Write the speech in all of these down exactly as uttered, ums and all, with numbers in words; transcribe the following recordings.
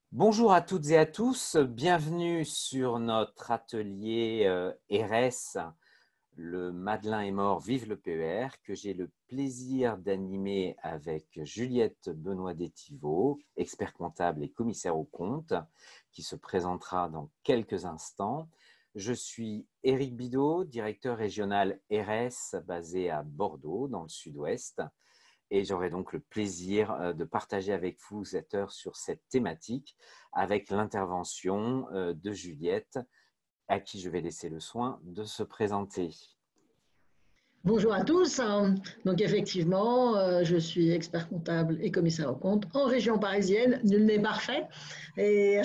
Bonjour à toutes et à tous, bienvenue sur notre atelier euh, R S, le Madelin est mort, vive le P E R, que j'ai le plaisir d'animer avec Juliette Benoît-Détiveau, expert comptable et commissaire aux comptes, qui se présentera dans quelques instants. Je suis Éric Bidot, directeur régional R S basé à Bordeaux, dans le sud-ouest. Et j'aurai donc le plaisir de partager avec vous cette heure sur cette thématique avec l'intervention de Juliette, à qui je vais laisser le soin de se présenter. Bonjour à tous. Donc effectivement, euh, je suis expert comptable et commissaire aux comptes en région parisienne. Nul n'est parfait. Et,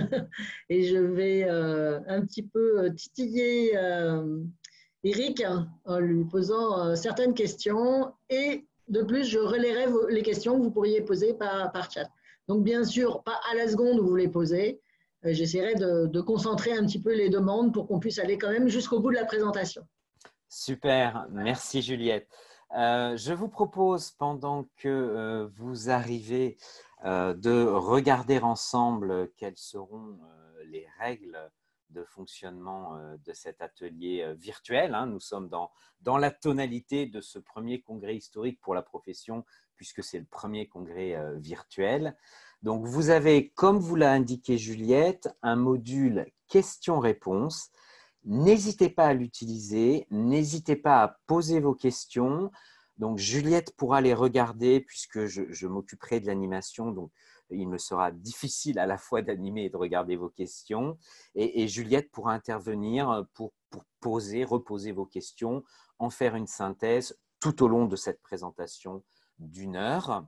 et je vais euh, un petit peu titiller euh, Eric en lui posant euh, certaines questions. Et de plus, je relayerai vos, les questions que vous pourriez poser par, par chat. Donc bien sûr, pas à la seconde où vous les posez. J'essaierai de, de concentrer un petit peu les demandes pour qu'on puisse aller quand même jusqu'au bout de la présentation. Super, merci Juliette. Euh, je vous propose, pendant que euh, vous arrivez, euh, de regarder ensemble quelles seront euh, les règles de fonctionnement euh, de cet atelier euh, virtuel. Hein. Nous sommes dans, dans la tonalité de ce premier congrès historique pour la profession, puisque c'est le premier congrès euh, virtuel. Donc, vous avez, comme vous l'a indiqué Juliette, un module questions-réponses. N'hésitez pas à l'utiliser, n'hésitez pas à poser vos questions. Donc, Juliette pourra les regarder puisque je, je m'occuperai de l'animation. Donc, il me sera difficile à la fois d'animer et de regarder vos questions. Et, et Juliette pourra intervenir pour, pour poser, reposer vos questions, en faire une synthèse tout au long de cette présentation d'une heure.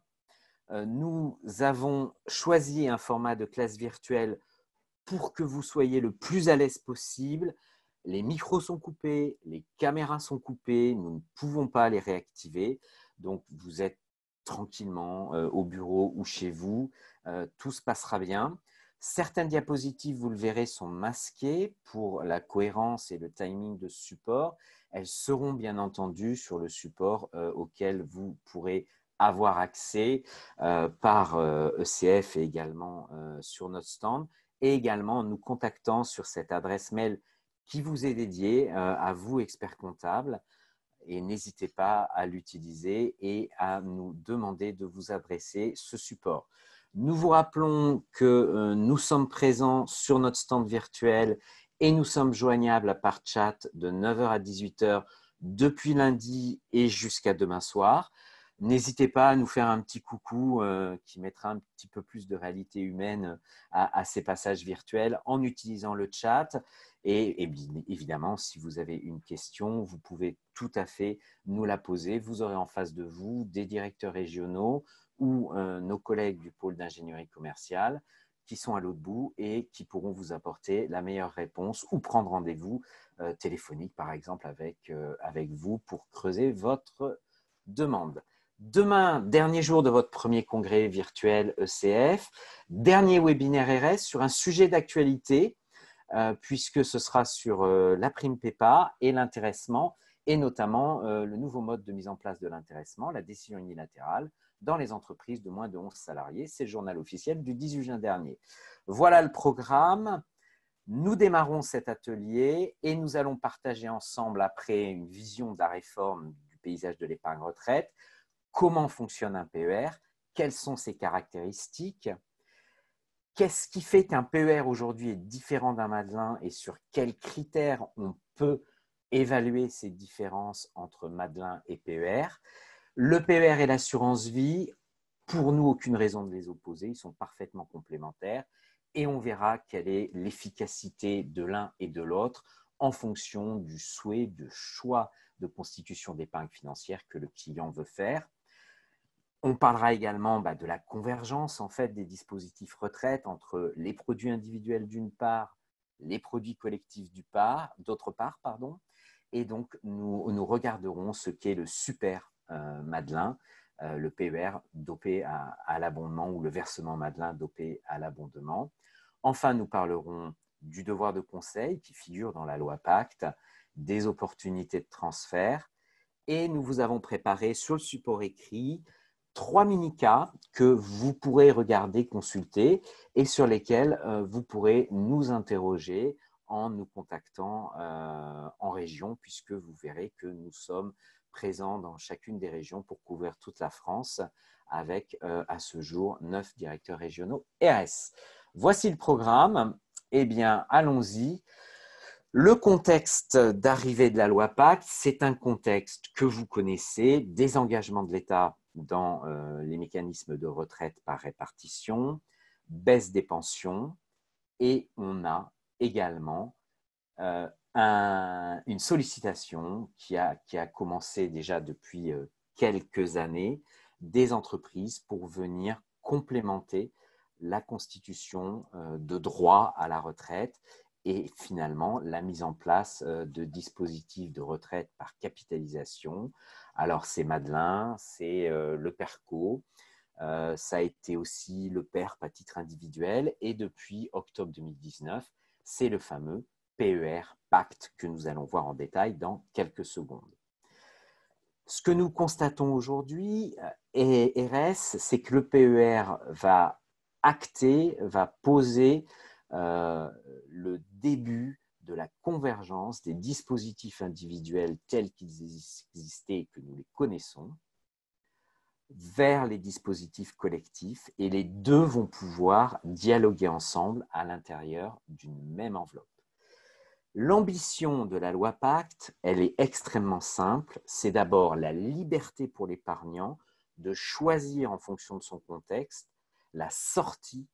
Nous avons choisi un format de classe virtuelle pour que vous soyez le plus à l'aise possible. Les micros sont coupés, les caméras sont coupées, nous ne pouvons pas les réactiver. Donc, vous êtes tranquillement euh, au bureau ou chez vous. Euh, tout se passera bien. Certaines diapositives, vous le verrez, sont masquées pour la cohérence et le timing de ce support. Elles seront bien entendu sur le support euh, auquel vous pourrez avoir accès euh, par euh, E C F et également euh, sur notre stand, et également en nous contactant sur cette adresse mail qui vous est dédiée euh, à vous, experts comptables. Et n'hésitez pas à l'utiliser et à nous demander de vous adresser ce support. Nous vous rappelons que euh, nous sommes présents sur notre stand virtuel et nous sommes joignables par chat de neuf heures à dix-huit heures depuis lundi et jusqu'à demain soir. N'hésitez pas à nous faire un petit coucou euh, qui mettra un petit peu plus de réalité humaine à, à ces passages virtuels en utilisant le chat. Et, et évidemment, si vous avez une question, vous pouvez tout à fait nous la poser. Vous aurez en face de vous des directeurs régionaux ou euh, nos collègues du pôle d'ingénierie commerciale qui sont à l'autre bout et qui pourront vous apporter la meilleure réponse ou prendre rendez-vous euh, téléphonique, par exemple, avec, euh, avec vous pour creuser votre demande. Demain, dernier jour de votre premier congrès virtuel E C F, dernier webinaire R S sur un sujet d'actualité, euh, puisque ce sera sur euh, la prime PEPA et l'intéressement, et notamment euh, le nouveau mode de mise en place de l'intéressement, la décision unilatérale, dans les entreprises de moins de onze salariés. C'est le journal officiel du dix-huit juin dernier. Voilà le programme. Nous démarrons cet atelier et nous allons partager ensemble, après une vision de la réforme du paysage de l'épargne retraite, comment fonctionne un P E R, quelles sont ses caractéristiques, qu'est-ce qui fait qu'un P E R aujourd'hui est différent d'un Madelin et sur quels critères on peut évaluer ces différences entre Madelin et P E R. Le P E R et l'assurance vie, pour nous, aucune raison de les opposer, ils sont parfaitement complémentaires et on verra quelle est l'efficacité de l'un et de l'autre en fonction du souhait, de choix de constitution d'épargne financière que le client veut faire. On parlera également bah, de la convergence en fait, des dispositifs retraite entre les produits individuels d'une part, les produits collectifs d'autre part, pardon. Et donc, nous, nous regarderons ce qu'est le super euh, Madelin, euh, le P E R dopé à, à l'abondement ou le versement Madelin dopé à l'abondement. Enfin, nous parlerons du devoir de conseil qui figure dans la loi Pacte, des opportunités de transfert. Et nous vous avons préparé sur le support écrit trois mini-cas que vous pourrez regarder, consulter et sur lesquels euh, vous pourrez nous interroger en nous contactant euh, en région, puisque vous verrez que nous sommes présents dans chacune des régions pour couvrir toute la France avec euh, à ce jour neuf directeurs régionaux R S. Voici le programme. Eh bien, allons-y. Le contexte d'arrivée de la loi Pacte, c'est un contexte que vous connaissez, des engagements de l'État dans euh, les mécanismes de retraite par répartition, baisse des pensions, et on a également euh, un, une sollicitation qui a, qui a commencé déjà depuis euh, quelques années des entreprises pour venir complémenter la constitution euh, de droit à la retraite et finalement la mise en place euh, de dispositifs de retraite par capitalisation. Alors c'est Madelin, c'est euh, le PERCO, euh, ça a été aussi le P E R P à titre individuel et depuis octobre deux mille dix-neuf, c'est le fameux P E R Pacte que nous allons voir en détail dans quelques secondes. Ce que nous constatons aujourd'hui, et R S, c'est que le P E R va acter, va poser euh, le début de la convergence des dispositifs individuels tels qu'ils existaient et que nous les connaissons vers les dispositifs collectifs et les deux vont pouvoir dialoguer ensemble à l'intérieur d'une même enveloppe. L'ambition de la loi Pacte, elle est extrêmement simple. C'est d'abord la liberté pour l'épargnant de choisir en fonction de son contexte la sortie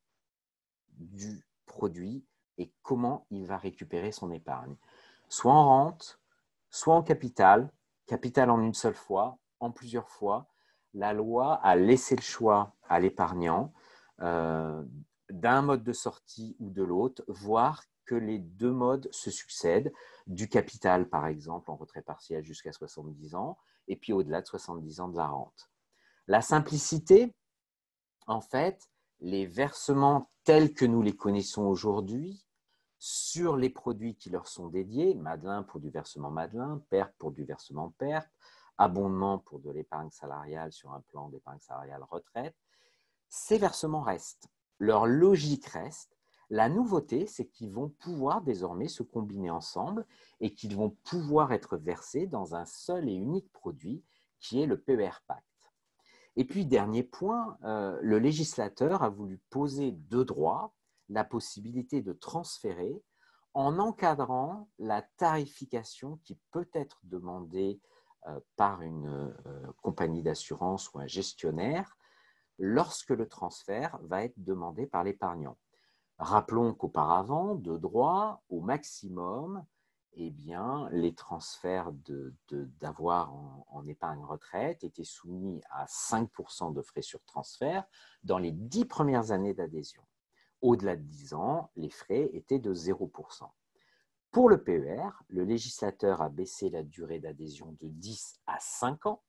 du produit et comment il va récupérer son épargne. Soit en rente, soit en capital, capital en une seule fois, en plusieurs fois. La loi a laissé le choix à l'épargnant euh, d'un mode de sortie ou de l'autre, voire que les deux modes se succèdent, du capital par exemple en retrait partiel jusqu'à soixante-dix ans, et puis au-delà de soixante-dix ans de la rente. La simplicité, en fait, les versements tels que nous les connaissons aujourd'hui, sur les produits qui leur sont dédiés, Madelin pour du versement Madelin, P E R P pour du versement P E R P, abondement pour de l'épargne salariale sur un plan d'épargne salariale retraite, ces versements restent. Leur logique reste. La nouveauté, c'est qu'ils vont pouvoir désormais se combiner ensemble et qu'ils vont pouvoir être versés dans un seul et unique produit qui est le P E R Pacte. Et puis, dernier point, euh, le législateur a voulu poser de droit la possibilité de transférer en encadrant la tarification qui peut être demandée euh, par une euh, compagnie d'assurance ou un gestionnaire lorsque le transfert va être demandé par l'épargnant. Rappelons qu'auparavant, de droit, au maximum, eh bien, les transferts de, de, d'avoir en, en épargne retraite étaient soumis à cinq pour cent de frais sur transfert dans les dix premières années d'adhésion. Au-delà de dix ans, les frais étaient de zéro pour cent. Pour le P E R, le législateur a baissé la durée d'adhésion de dix à cinq ans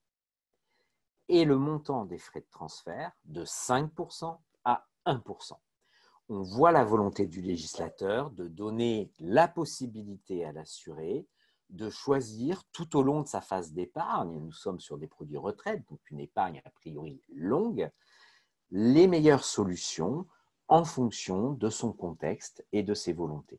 et le montant des frais de transfert de cinq pour cent à un pour cent. On voit la volonté du législateur de donner la possibilité à l'assuré de choisir tout au long de sa phase d'épargne, nous sommes sur des produits retraite, donc une épargne a priori longue, les meilleures solutions en fonction de son contexte et de ses volontés.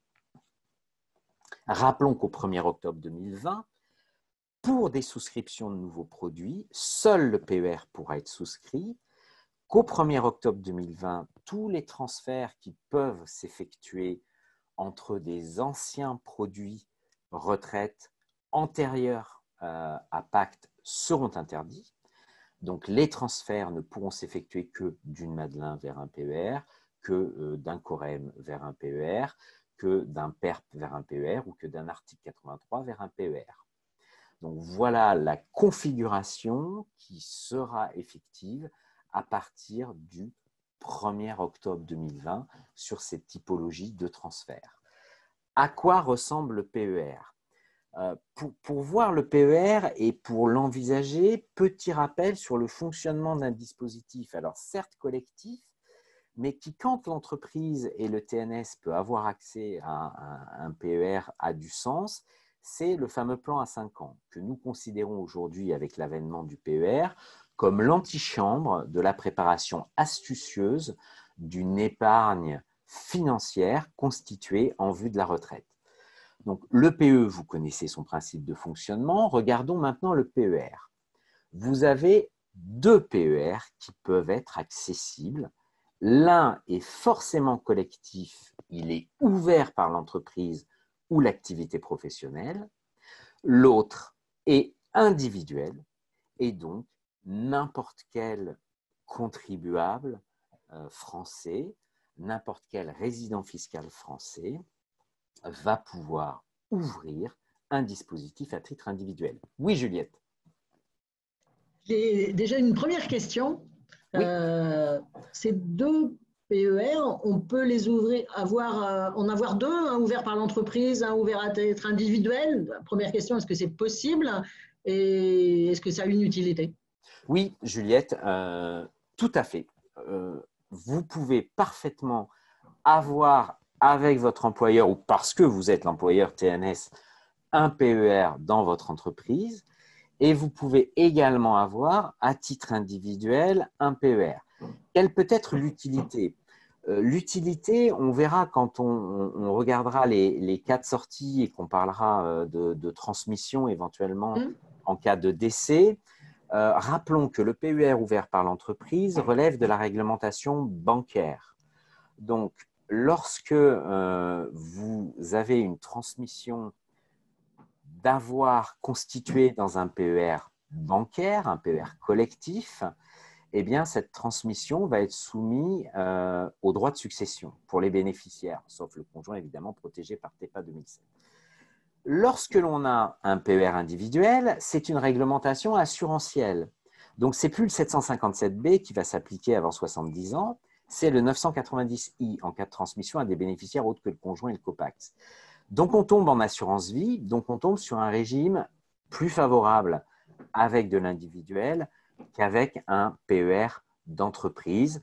Rappelons qu'au premier octobre deux mille vingt, pour des souscriptions de nouveaux produits, seul le P E R pourra être souscrit, qu'au premier octobre deux mille vingt, tous les transferts qui peuvent s'effectuer entre des anciens produits retraite antérieurs euh, à Pacte seront interdits. Donc, les transferts ne pourront s'effectuer que d'une Madelin vers un P E R, que euh, d'un Corem vers un P E R, que d'un P E R P vers un P E R ou que d'un article quatre-vingt-trois vers un P E R. Donc, voilà la configuration qui sera effective à partir du premier octobre deux mille vingt sur cette typologie de transfert. À quoi ressemble le P E R ? euh, pour, pour voir le P E R et pour l'envisager, petit rappel sur le fonctionnement d'un dispositif, alors certes collectif, mais qui, quand l'entreprise et le T N S peut avoir accès à un, à un P E R, a du sens, c'est le fameux plan à cinq ans que nous considérons aujourd'hui avec l'avènement du P E R comme l'antichambre de la préparation astucieuse d'une épargne financière constituée en vue de la retraite. Donc, le P E, vous connaissez son principe de fonctionnement. Regardons maintenant le P E R. Vous avez deux P E R qui peuvent être accessibles. L'un est forcément collectif, il est ouvert par l'entreprise ou l'activité professionnelle. L'autre est individuel et donc n'importe quel contribuable euh, français, n'importe quel résident fiscal français va pouvoir ouvrir un dispositif à titre individuel. Oui, Juliette. J'ai déjà une première question. Oui. Euh, ces deux P E R, on peut les ouvrir, avoir, euh, en avoir deux, un ouvert par l'entreprise, un ouvert à titre individuel. La première question, est-ce que c'est possible et est-ce que ça a une utilité? Oui, Juliette, euh, tout à fait. Euh, vous pouvez parfaitement avoir avec votre employeur ou parce que vous êtes l'employeur T N S un P E R dans votre entreprise et vous pouvez également avoir à titre individuel un P E R. Quelle peut être l'utilité? euh, L'utilité, on verra quand on, on regardera les, les cas de sortie et qu'on parlera euh, de, de transmission éventuellement Hum en cas de décès. Euh, rappelons que le P E R ouvert par l'entreprise relève de la réglementation bancaire. Donc, lorsque euh, vous avez une transmission d'avoir constitué dans un P E R bancaire, un P E R collectif, eh bien, cette transmission va être soumise euh, au droit de succession pour les bénéficiaires, sauf le conjoint évidemment protégé par TEPA deux mille sept. Lorsque l'on a un P E R individuel, c'est une réglementation assurantielle. Donc, ce n'est plus le sept cent cinquante-sept B qui va s'appliquer avant soixante-dix ans, c'est le neuf cent quatre-vingt-dix I en cas de transmission à des bénéficiaires autres que le conjoint et le copax. Donc, on tombe en assurance vie, donc on tombe sur un régime plus favorable avec de l'individuel qu'avec un P E R d'entreprise.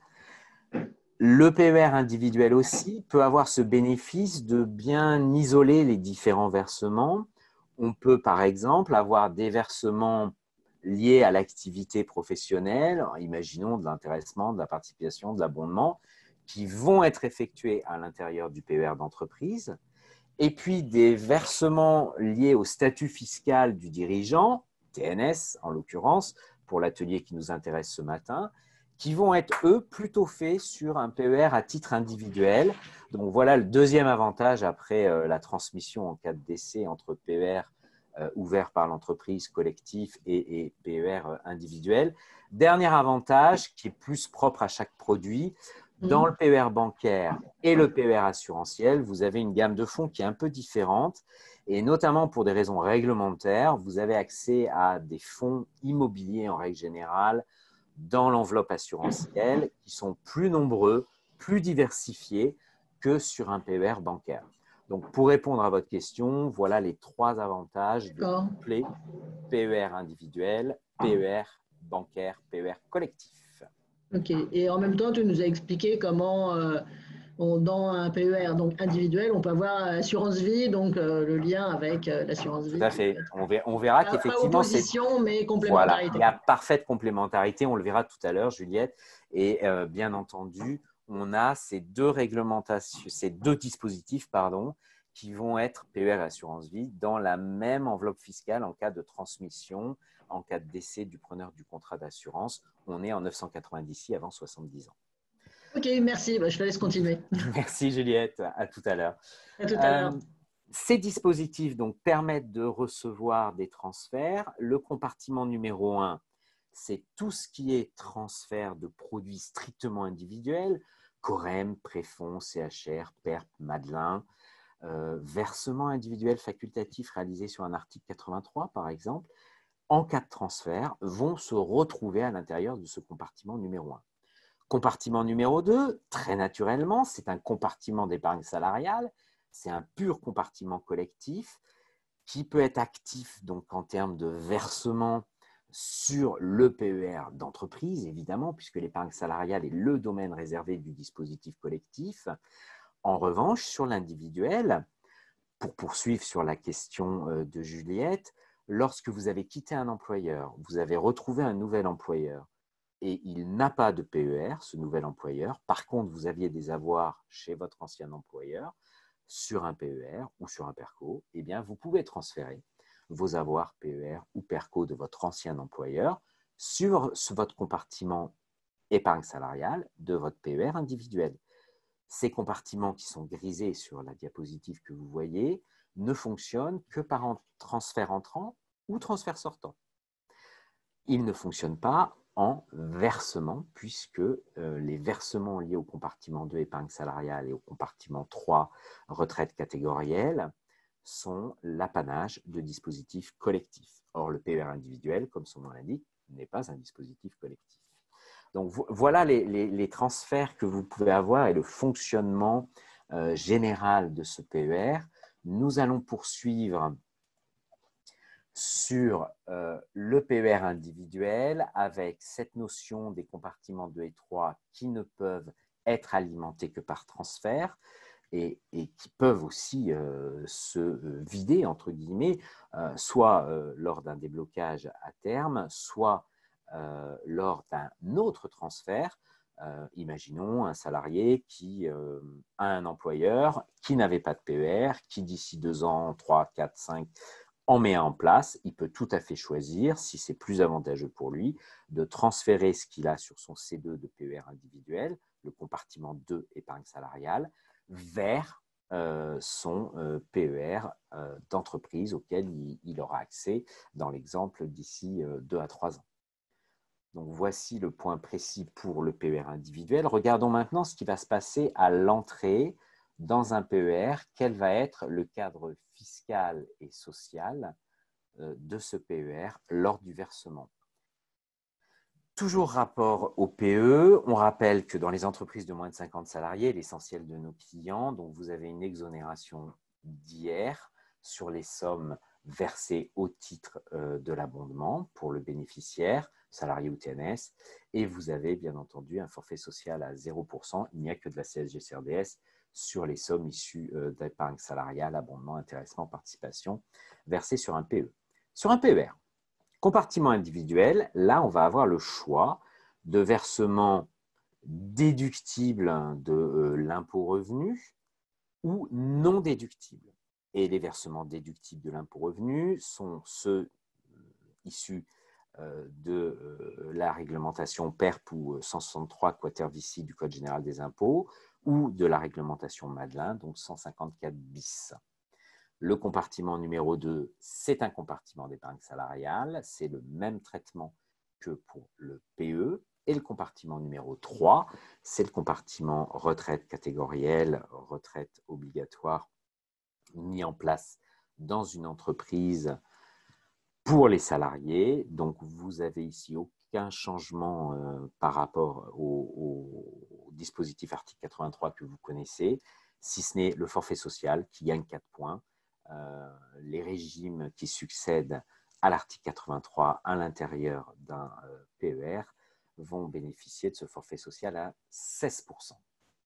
Le P E R individuel aussi peut avoir ce bénéfice de bien isoler les différents versements. On peut par exemple avoir des versements liés à l'activité professionnelle, imaginons de l'intéressement, de la participation, de l'abondement, qui vont être effectués à l'intérieur du P E R d'entreprise, et puis des versements liés au statut fiscal du dirigeant, T N S en l'occurrence, pour l'atelier qui nous intéresse ce matin, qui vont être, eux, plutôt faits sur un P E R à titre individuel. Donc, voilà le deuxième avantage après euh, la transmission en cas de décès entre P E R euh, ouvert par l'entreprise collectif et, et P E R euh, individuel. Dernier avantage, qui est plus propre à chaque produit, dans le P E R bancaire et le P E R assurantiel, vous avez une gamme de fonds qui est un peu différente et notamment pour des raisons réglementaires, vous avez accès à des fonds immobiliers en règle générale dans l'enveloppe assurantielle qui sont plus nombreux, plus diversifiés que sur un P E R bancaire. Donc, pour répondre à votre question, voilà les trois avantages de coupler P E R individuel, P E R bancaire, P E R collectif. Ok. Et en même temps, tu nous as expliqué comment, euh, on, dans un P E R donc individuel, on peut avoir assurance vie, donc euh, le lien avec euh, l'assurance vie. Tout à fait. On verra, on verra qu'effectivement, c'est… opposition, mais Voilà, complémentarité. il y a parfaite complémentarité, on le verra tout à l'heure, Juliette. Et euh, bien entendu, on a ces deux réglementations, ces deux dispositifs, pardon, qui vont être P E R et assurance vie dans la même enveloppe fiscale en cas de transmission, en cas de décès du preneur du contrat d'assurance. On est en neuf cent quatre-vingt-dix I avant soixante-dix ans. Ok, merci. Bah, je te laisse continuer. Merci Juliette, à tout à l'heure. À tout à l'heure. Euh, ces dispositifs donc, permettent de recevoir des transferts. Le compartiment numéro un, c'est tout ce qui est transfert de produits strictement individuels, Corem, Préfonds, C H R, P E R P, Madelin, euh, versement individuel facultatif réalisé sur un article quatre-vingt-trois par exemple, en cas de transfert, vont se retrouver à l'intérieur de ce compartiment numéro un. Compartiment numéro deux, très naturellement, c'est un compartiment d'épargne salariale, c'est un pur compartiment collectif qui peut être actif donc en termes de versement sur le P E R d'entreprise, évidemment, puisque l'épargne salariale est le domaine réservé du dispositif collectif. En revanche, sur l'individuel, pour poursuivre sur la question de Juliette, Lorsque vous avez quitté un employeur, vous avez retrouvé un nouvel employeur et il n'a pas de P E R, ce nouvel employeur. Par contre, vous aviez des avoirs chez votre ancien employeur sur un P E R ou sur un PERCO, eh bien, vous pouvez transférer vos avoirs P E R ou PERCO de votre ancien employeur sur votre compartiment épargne salariale de votre P E R individuel. Ces compartiments qui sont grisés sur la diapositive que vous voyez ne fonctionnent que par un transfert entrant ou transfert sortant. Ils ne fonctionnent pas en versement, puisque euh, les versements liés au compartiment deux épargne salariale et au compartiment trois retraite catégorielle sont l'apanage de dispositifs collectifs. Or, le P E R individuel, comme son nom l'indique, n'est pas un dispositif collectif. Donc, voilà les, les, les transferts que vous pouvez avoir et le fonctionnement euh, général de ce P E R. Nous allons poursuivre sur euh, le P E R individuel avec cette notion des compartiments deux et trois qui ne peuvent être alimentés que par transfert et, et qui peuvent aussi euh, se vider, entre guillemets, euh, soit euh, lors d'un déblocage à terme, soit euh, lors d'un autre transfert. Euh, imaginons un salarié qui euh, a un employeur qui n'avait pas de P E R, qui d'ici deux ans, trois, quatre, cinq en met un en place. Il peut tout à fait choisir, si c'est plus avantageux pour lui, de transférer ce qu'il a sur son C deux de P E R individuel, le compartiment deux épargne salariale, vers euh, son euh, P E R euh, d'entreprise auquel il, il aura accès dans l'exemple d'ici euh, deux à trois ans. Donc, voici le point précis pour le P E R individuel. Regardons maintenant ce qui va se passer à l'entrée dans un P E R. Quel va être le cadre fiscal et social de ce P E R lors du versement. Toujours rapport au P E, on rappelle que dans les entreprises de moins de cinquante salariés, l'essentiel de nos clients, donc vous avez une exonération d'I R sur les sommes versées au titre de l'abondement pour le bénéficiaire, salarié ou T N S, et vous avez bien entendu un forfait social à zéro pour cent, il n'y a que de la C S G C R D S sur les sommes issues d'épargne salariale, abondement, intéressement, participation versées sur un P E. Sur un P E R, compartiment individuel, là, on va avoir le choix de versements déductibles de euh, l'impôt revenu ou non déductibles. Et les versements déductibles de l'impôt revenu sont ceux issus euh, de euh, la réglementation P E R P ou cent soixante-trois quater vici du Code général des impôts ou de la réglementation Madelin, donc cent cinquante-quatre bis. Le compartiment numéro deux, c'est un compartiment d'épargne salariale. C'est le même traitement que pour le P E. Et le compartiment numéro trois, c'est le compartiment retraite catégorielle, retraite obligatoire, mis en place dans une entreprise pour les salariés. Donc, vous avez ici aucun changement euh, par rapport au, au dispositif article quatre-vingt-trois que vous connaissez, si ce n'est le forfait social qui gagne quatre points. Euh, les régimes qui succèdent à l'article quatre-vingt-trois à l'intérieur d'un euh, P E R vont bénéficier de ce forfait social à seize pour cent.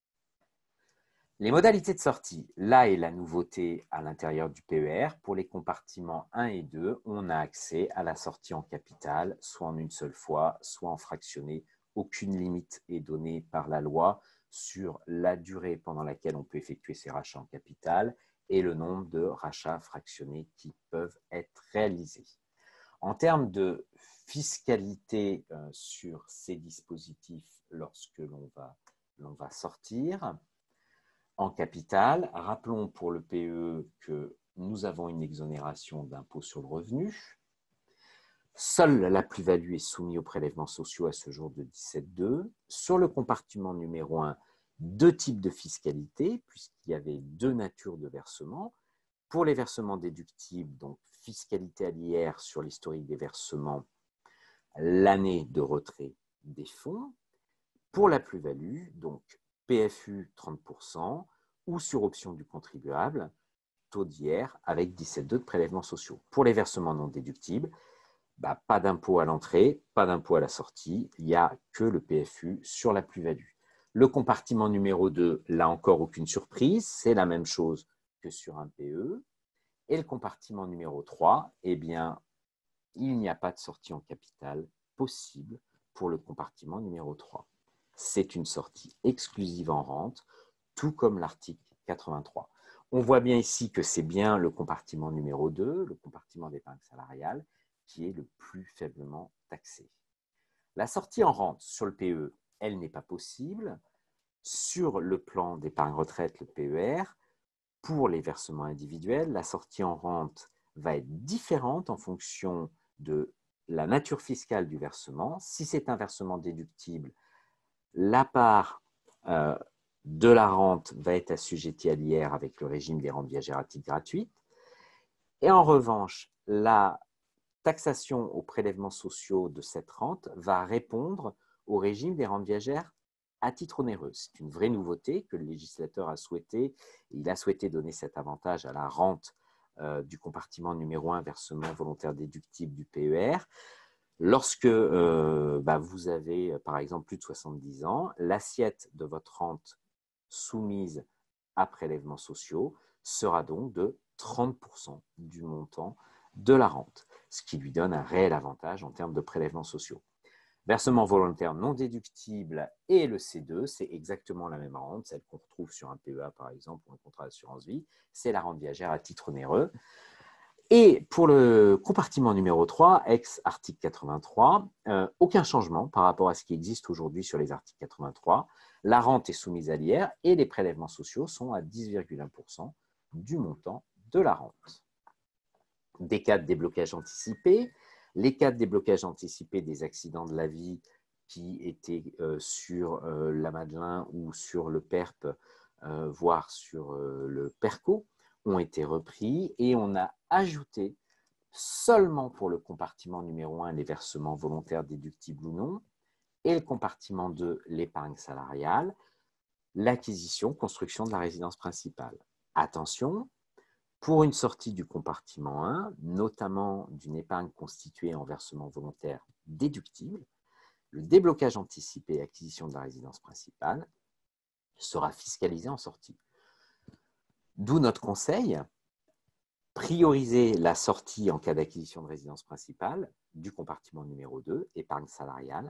Les modalités de sortie, là est la nouveauté à l'intérieur du P E R. Pour les compartiments un et deux, on a accès à la sortie en capital, soit en une seule fois, soit en fractionné. Aucune limite est donnée par la loi sur la durée pendant laquelle on peut effectuer ces rachats en capital et le nombre de rachats fractionnés qui peuvent être réalisés. En termes de fiscalité euh, sur ces dispositifs lorsque l'on va, l'on va sortir en capital, rappelons pour le P E que nous avons une exonération d'impôt sur le revenu. Seule la plus-value est soumise aux prélèvements sociaux à ce jour de dix-sept virgule deux. Sur le compartiment numéro un, deux types de fiscalité, puisqu'il y avait deux natures de versements. Pour les versements déductibles, donc fiscalité à l'I R sur l'historique des versements, l'année de retrait des fonds. Pour la plus-value, donc P F U trente pour cent ou sur option du contribuable, taux d'I R avec dix-sept virgule deux de prélèvements sociaux. Pour les versements non déductibles, bah, pas d'impôt à l'entrée, pas d'impôt à la sortie, il n'y a que le P F U sur la plus-value. Le compartiment numéro deux, là encore aucune surprise, c'est la même chose que sur un P E. Et le compartiment numéro trois, eh bien, il n'y a pas de sortie en capital possible pour le compartiment numéro trois. C'est une sortie exclusive en rente, tout comme l'article quatre-vingt-trois. On voit bien ici que c'est bien le compartiment numéro deux, le compartiment d'épargne salariale, qui est le plus faiblement taxé. La sortie en rente sur le P E, elle n'est pas possible. Sur le plan d'épargne retraite, le P E R, pour les versements individuels, la sortie en rente va être différente en fonction de la nature fiscale du versement. Si c'est un versement déductible, la part euh, de la rente va être assujettie à l'I R avec le régime des rentes viagères à titre gratuit. Et en revanche, la taxation aux prélèvements sociaux de cette rente va répondre au régime des rentes viagères à titre onéreux. C'est une vraie nouveauté que le législateur a souhaité. Il a souhaité donner cet avantage à la rente euh, du compartiment numéro un, versement volontaire déductible du P E R. Lorsque euh, bah, vous avez, par exemple, plus de soixante-dix ans, l'assiette de votre rente soumise à prélèvements sociaux sera donc de trente pour cent du montant de la rente, ce qui lui donne un réel avantage en termes de prélèvements sociaux. Versement volontaire non déductible et le C deux, c'est exactement la même rente, celle qu'on retrouve sur un P E A par exemple ou un contrat d'assurance vie, c'est la rente viagère à titre onéreux. Et pour le compartiment numéro trois, ex-article quatre-vingt-trois, euh, aucun changement par rapport à ce qui existe aujourd'hui sur les articles quatre-vingt-trois. La rente est soumise à l'I R et les prélèvements sociaux sont à dix virgule un pour cent du montant de la rente. Des cas de déblocage anticipé. Les cas de déblocage anticipé des accidents de la vie qui étaient euh, sur euh, la Madelin ou sur le P E R P, euh, voire sur euh, le PERCO, ont été repris et on a ajouté seulement pour le compartiment numéro un les versements volontaires déductibles ou non et le compartiment deux l'épargne salariale, l'acquisition, construction de la résidence principale. Attention, pour une sortie du compartiment un, notamment d'une épargne constituée en versement volontaire déductible, le déblocage anticipé et acquisition de la résidence principale sera fiscalisé en sortie. D'où notre conseil, prioriser la sortie en cas d'acquisition de résidence principale du compartiment numéro deux, épargne salariale,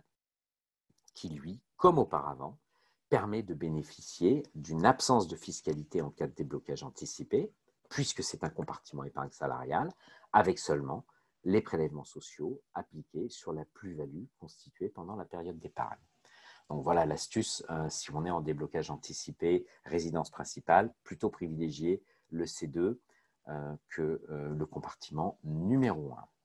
qui lui, comme auparavant, permet de bénéficier d'une absence de fiscalité en cas de déblocage anticipé, puisque c'est un compartiment épargne salariale, avec seulement les prélèvements sociaux appliqués sur la plus-value constituée pendant la période d'épargne. Donc voilà l'astuce, euh, si on est en déblocage anticipé, résidence principale, plutôt privilégier le C deux euh, que euh, le compartiment numéro un.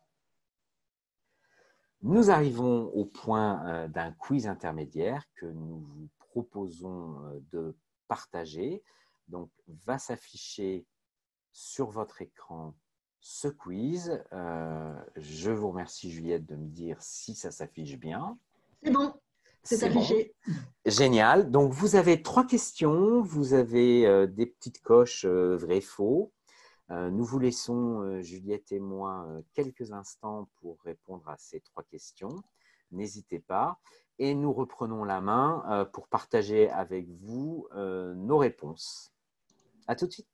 Nous arrivons au point euh, d'un quiz intermédiaire que nous vous proposons euh, de partager. Donc, va s'afficher sur votre écran ce quiz. Euh, je vous remercie, Juliette, de me dire si ça s'affiche bien. C'est bon, c'est affiché. Bon. Génial. Donc, vous avez trois questions. Vous avez euh, des petites coches euh, vrai-faux. Euh, nous vous laissons, euh, Juliette et moi, euh, quelques instants pour répondre à ces trois questions. N'hésitez pas. Et nous reprenons la main euh, pour partager avec vous euh, nos réponses. À tout de suite.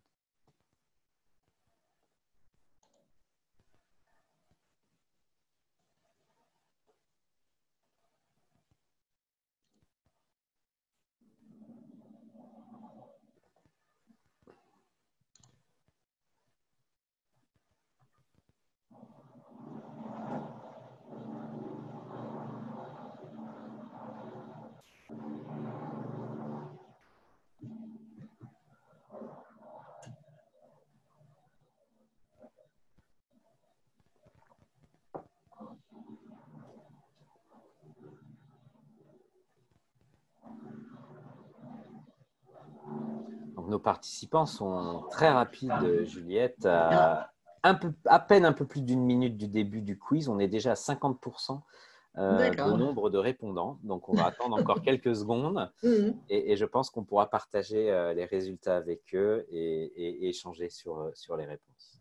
Donc, nos participants sont très rapides, Juliette. À, un peu, à peine un peu plus d'une minute du début du quiz, on est déjà à cinquante pour cent euh, de nombre de répondants. Donc, on va attendre encore quelques secondes Mmh. et, et je pense qu'on pourra partager euh, les résultats avec eux et, et, et échanger sur, sur les réponses.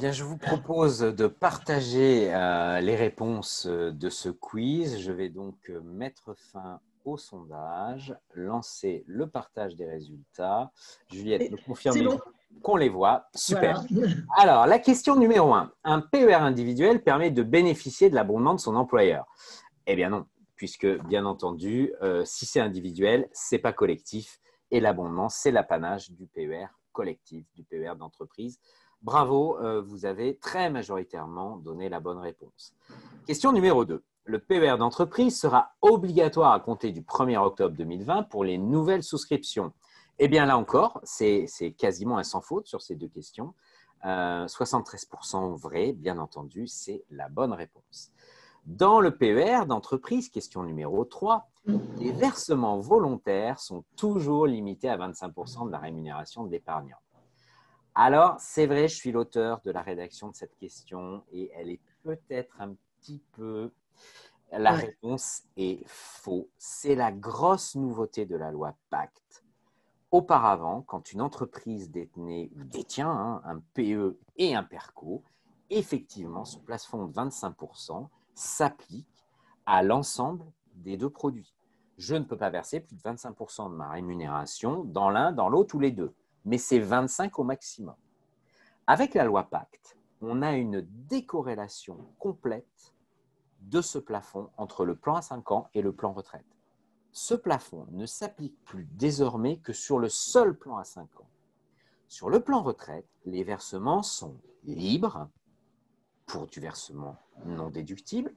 bien, je vous propose de partager euh, les réponses de ce quiz. Je vais donc mettre fin au sondage, lancer le partage des résultats. Juliette, me C'est confirmez bon. qu'on les voit. Super. Voilà. Alors, la question numéro un. Un P E R individuel permet de bénéficier de l'abondement de son employeur? Eh bien non, puisque bien entendu, euh, si c'est individuel, ce n'est pas collectif. Et l'abondement, c'est l'apanage du P E R collectif, du P E R d'entreprise. Bravo, euh, vous avez très majoritairement donné la bonne réponse. Question numéro deux. Le P E R d'entreprise sera obligatoire à compter du premier octobre deux mille vingt pour les nouvelles souscriptions. Eh bien là encore, c'est quasiment un sans faute sur ces deux questions. Euh, soixante-treize pour cent vrai, bien entendu, c'est la bonne réponse. Dans le P E R d'entreprise, question numéro trois, les versements volontaires sont toujours limités à vingt-cinq pour cent de la rémunération de l'épargnant. Alors, c'est vrai, je suis l'auteur de la rédaction de cette question et elle est peut-être un petit peu… La Ouais. réponse est faux. C'est la grosse nouveauté de la loi Pacte. Auparavant, quand une entreprise détenait ou détient hein, un P E et un PERCO, effectivement, ce plafond de vingt-cinq pour cent s'applique à l'ensemble des deux produits. Je ne peux pas verser plus de vingt-cinq pour cent de ma rémunération dans l'un, dans l'autre ou les deux, mais c'est vingt-cinq au maximum. Avec la loi Pacte, on a une décorrélation complète de ce plafond entre le plan à cinq ans et le plan retraite. Ce plafond ne s'applique plus désormais que sur le seul plan à cinq ans. Sur le plan retraite, les versements sont libres pour du versement non déductible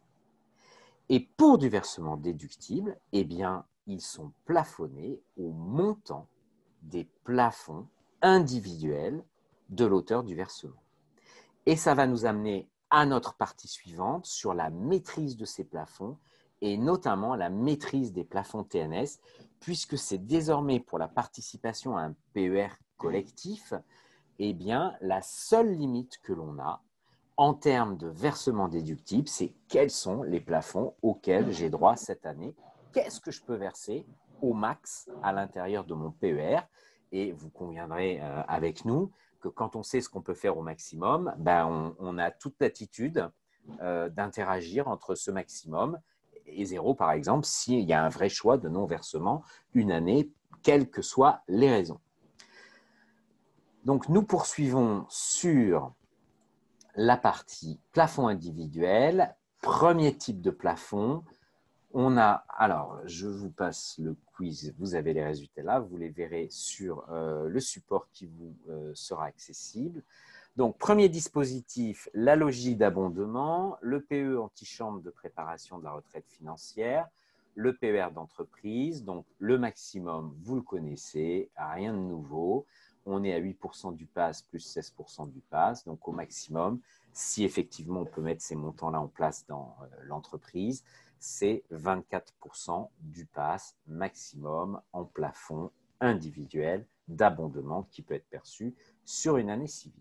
et pour du versement déductible, eh bien, ils sont plafonnés au montant des plafonds individuels de l'auteur du versement. Et ça va nous amener à notre partie suivante sur la maîtrise de ces plafonds et notamment la maîtrise des plafonds T N S, puisque c'est désormais pour la participation à un P E R collectif, eh bien, la seule limite que l'on a en termes de versement déductible, c'est quels sont les plafonds auxquels j'ai droit cette année, qu'est-ce que je peux verser au max à l'intérieur de mon P E R. Et vous conviendrez euh, avec nous que quand on sait ce qu'on peut faire au maximum, ben on, on a toute l'attitude euh, d'interagir entre ce maximum et zéro, par exemple, s'il y a un vrai choix de non-versement une année, quelles que soient les raisons. Donc, nous poursuivons sur la partie plafond individuel. Premier type de plafond. On a, alors, je vous passe le quiz, vous avez les résultats là, vous les verrez sur euh, le support qui vous euh, sera accessible. Donc, premier dispositif, la logique d'abondement, le P E antichambre de préparation de la retraite financière, le P E R d'entreprise, donc le maximum, vous le connaissez, rien de nouveau. On est à huit pour cent du P A S plus seize pour cent du P A S, donc au maximum, si effectivement on peut mettre ces montants-là en place dans euh, l'entreprise, c'est vingt-quatre pour cent du P A S maximum en plafond individuel d'abondement qui peut être perçu sur une année civile.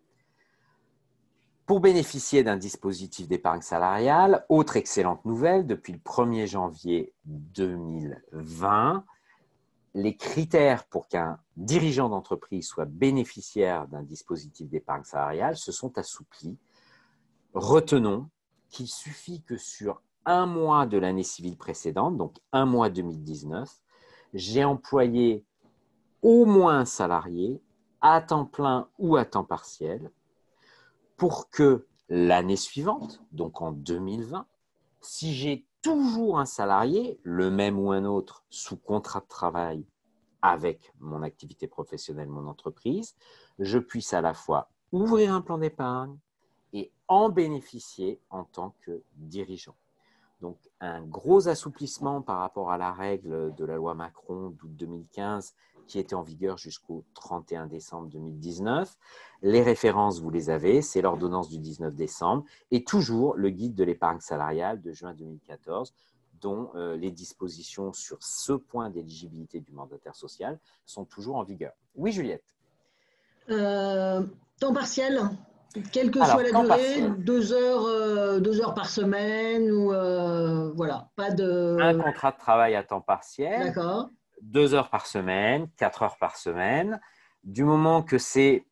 Pour bénéficier d'un dispositif d'épargne salariale, autre excellente nouvelle, depuis le premier janvier deux mille vingt, les critères pour qu'un dirigeant d'entreprise soit bénéficiaire d'un dispositif d'épargne salariale se sont assouplis. Retenons qu'il suffit que sur un mois de l'année civile précédente, donc un mois deux mille dix-neuf, j'ai employé au moins un salarié à temps plein ou à temps partiel pour que l'année suivante, donc en deux mille vingt, si j'ai toujours un salarié, le même ou un autre, sous contrat de travail avec mon activité professionnelle, mon entreprise, je puisse à la fois ouvrir un plan d'épargne et en bénéficier en tant que dirigeant. Donc, un gros assouplissement par rapport à la règle de la loi Macron d'août deux mille quinze qui était en vigueur jusqu'au trente et un décembre deux mille dix-neuf. Les références, vous les avez, c'est l'ordonnance du dix-neuf décembre et toujours le guide de l'épargne salariale de juin deux mille quatorze dont euh, les dispositions sur ce point d'éligibilité du mandataire social sont toujours en vigueur. Oui, Juliette. Euh, temps partiel, quelle que Alors, soit la temps durée, partiel. deux heures, euh, deux heures par semaine ou euh, voilà, pas Un de. contrat de travail à temps partiel, D'accord. deux heures par semaine, quatre heures par semaine. Du moment que c'est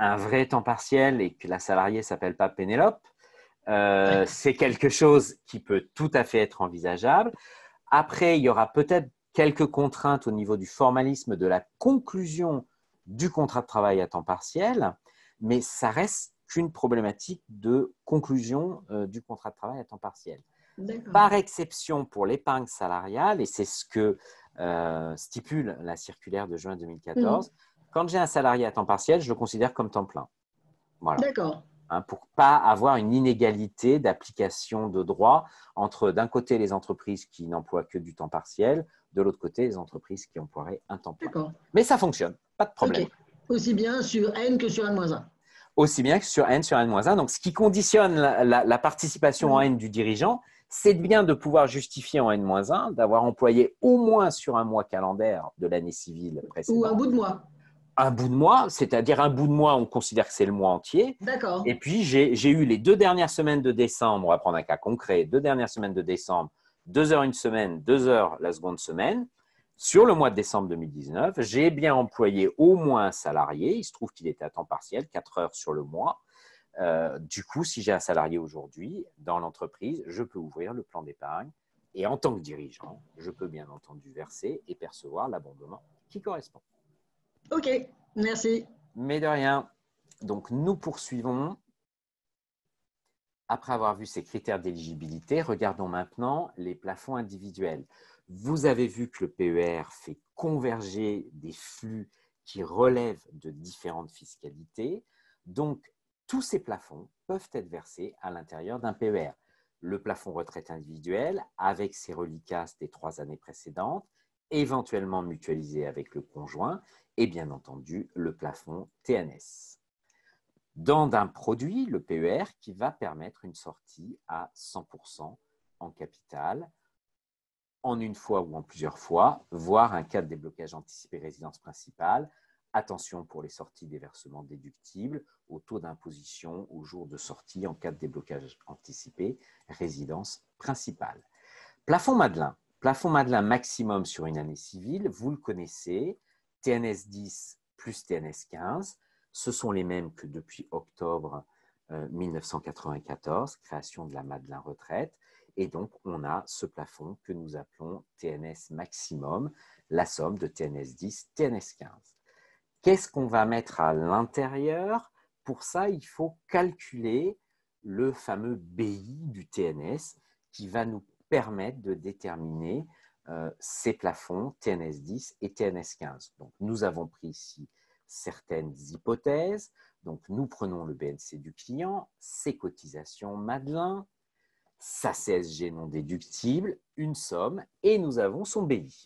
un vrai temps partiel et que la salariée ne s'appelle pas Pénélope, euh, c'est quelque chose qui peut tout à fait être envisageable. Après, il y aura peut-être quelques contraintes au niveau du formalisme de la conclusion du contrat de travail à temps partiel, mais ça reste qu'une problématique de conclusion euh, du contrat de travail à temps partiel. Par exception pour l'épargne salariale, et c'est ce que euh, stipule la circulaire de juin deux mille quatorze, mmh. Quand j'ai un salarié à temps partiel, je le considère comme temps plein. Voilà. D'accord. Hein, pour ne pas avoir une inégalité d'application de droit entre, d'un côté, les entreprises qui n'emploient que du temps partiel, de l'autre côté, les entreprises qui emploieraient un temps plein. Mais ça fonctionne, pas de problème. Okay. Aussi bien sur N que sur N moins un. Aussi bien que sur N sur N moins un. Donc, ce qui conditionne la, la, la participation mmh. en N du dirigeant, c'est bien de pouvoir justifier en N moins un, d'avoir employé au moins sur un mois calendaire de l'année civile précédente. Ou un bout de mois. Un bout de mois, c'est-à-dire un bout de mois, on considère que c'est le mois entier. D'accord. Et puis, j'ai eu les deux dernières semaines de décembre, on va prendre un cas concret, deux dernières semaines de décembre, deux heures une semaine, deux heures la seconde semaine. Sur le mois de décembre deux mille dix-neuf, j'ai bien employé au moins un salarié. Il se trouve qu'il était à temps partiel, quatre heures sur le mois. Euh, du coup, si j'ai un salarié aujourd'hui dans l'entreprise, je peux ouvrir le plan d'épargne et en tant que dirigeant, je peux bien entendu verser et percevoir l'abondement qui correspond. Ok, merci. Mais de rien. Donc, nous poursuivons. Après avoir vu ces critères d'éligibilité, regardons maintenant les plafonds individuels. Vous avez vu que le P E R fait converger des flux qui relèvent de différentes fiscalités. Donc, tous ces plafonds peuvent être versés à l'intérieur d'un P E R. Le plafond retraite individuelle avec ses reliquats des trois années précédentes, éventuellement mutualisé avec le conjoint, et bien entendu le plafond T N S. Dans un produit, le P E R, qui va permettre une sortie à cent pour cent en capital, en une fois ou en plusieurs fois, voire un cas de déblocage anticipé résidence principale. Attention pour les sorties des versements déductibles au taux d'imposition au jour de sortie en cas de déblocage anticipé résidence principale. Plafond Madelin. Plafond Madelin maximum sur une année civile, vous le connaissez, T N S dix plus T N S quinze. Ce sont les mêmes que depuis octobre euh, mille neuf cent quatre-vingt-quatorze, création de la Madelin retraite. Et donc, on a ce plafond que nous appelons T N S maximum, la somme de T N S dix, T N S quinze. Qu'est-ce qu'on va mettre à l'intérieur? Pour ça, il faut calculer le fameux B I du T N S qui va nous permettre de déterminer euh, ces plafonds T N S dix et T N S quinze. Donc, nous avons pris ici certaines hypothèses. Donc, nous prenons le B N C du client, ses cotisations Madelin, sa C S G non déductible, une somme, et nous avons son B I.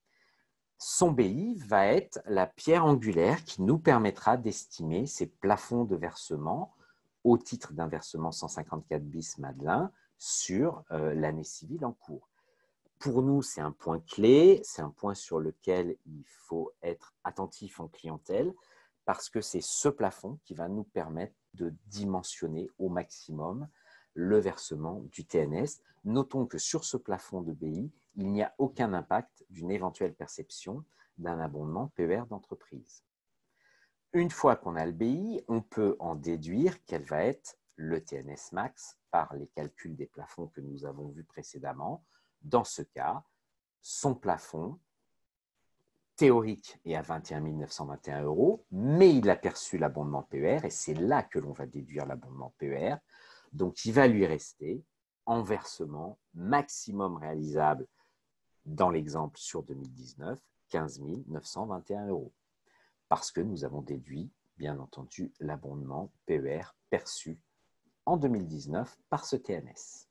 Son B I va être la pierre angulaire qui nous permettra d'estimer ces plafonds de versement au titre d'un versement cent cinquante-quatre bis Madelin sur euh, l'année civile en cours. Pour nous, c'est un point clé, c'est un point sur lequel il faut être attentif en clientèle parce que c'est ce plafond qui va nous permettre de dimensionner au maximum le versement du T N S. Notons que sur ce plafond de B I, il n'y a aucun impact d'une éventuelle perception d'un abondement P E R d'entreprise. Une fois qu'on a le B I, on peut en déduire quel va être le T N S max par les calculs des plafonds que nous avons vus précédemment. Dans ce cas, son plafond théorique est à vingt et un mille neuf cent vingt et un euros, mais il a perçu l'abondement P E R et c'est là que l'on va déduire l'abondement P E R. Donc, il va lui rester en versement maximum réalisable dans l'exemple sur deux mille dix-neuf, quinze mille neuf cent vingt et un euros. Parce que nous avons déduit, bien entendu, l'abondement P E R perçu en deux mille dix-neuf par ce T N S.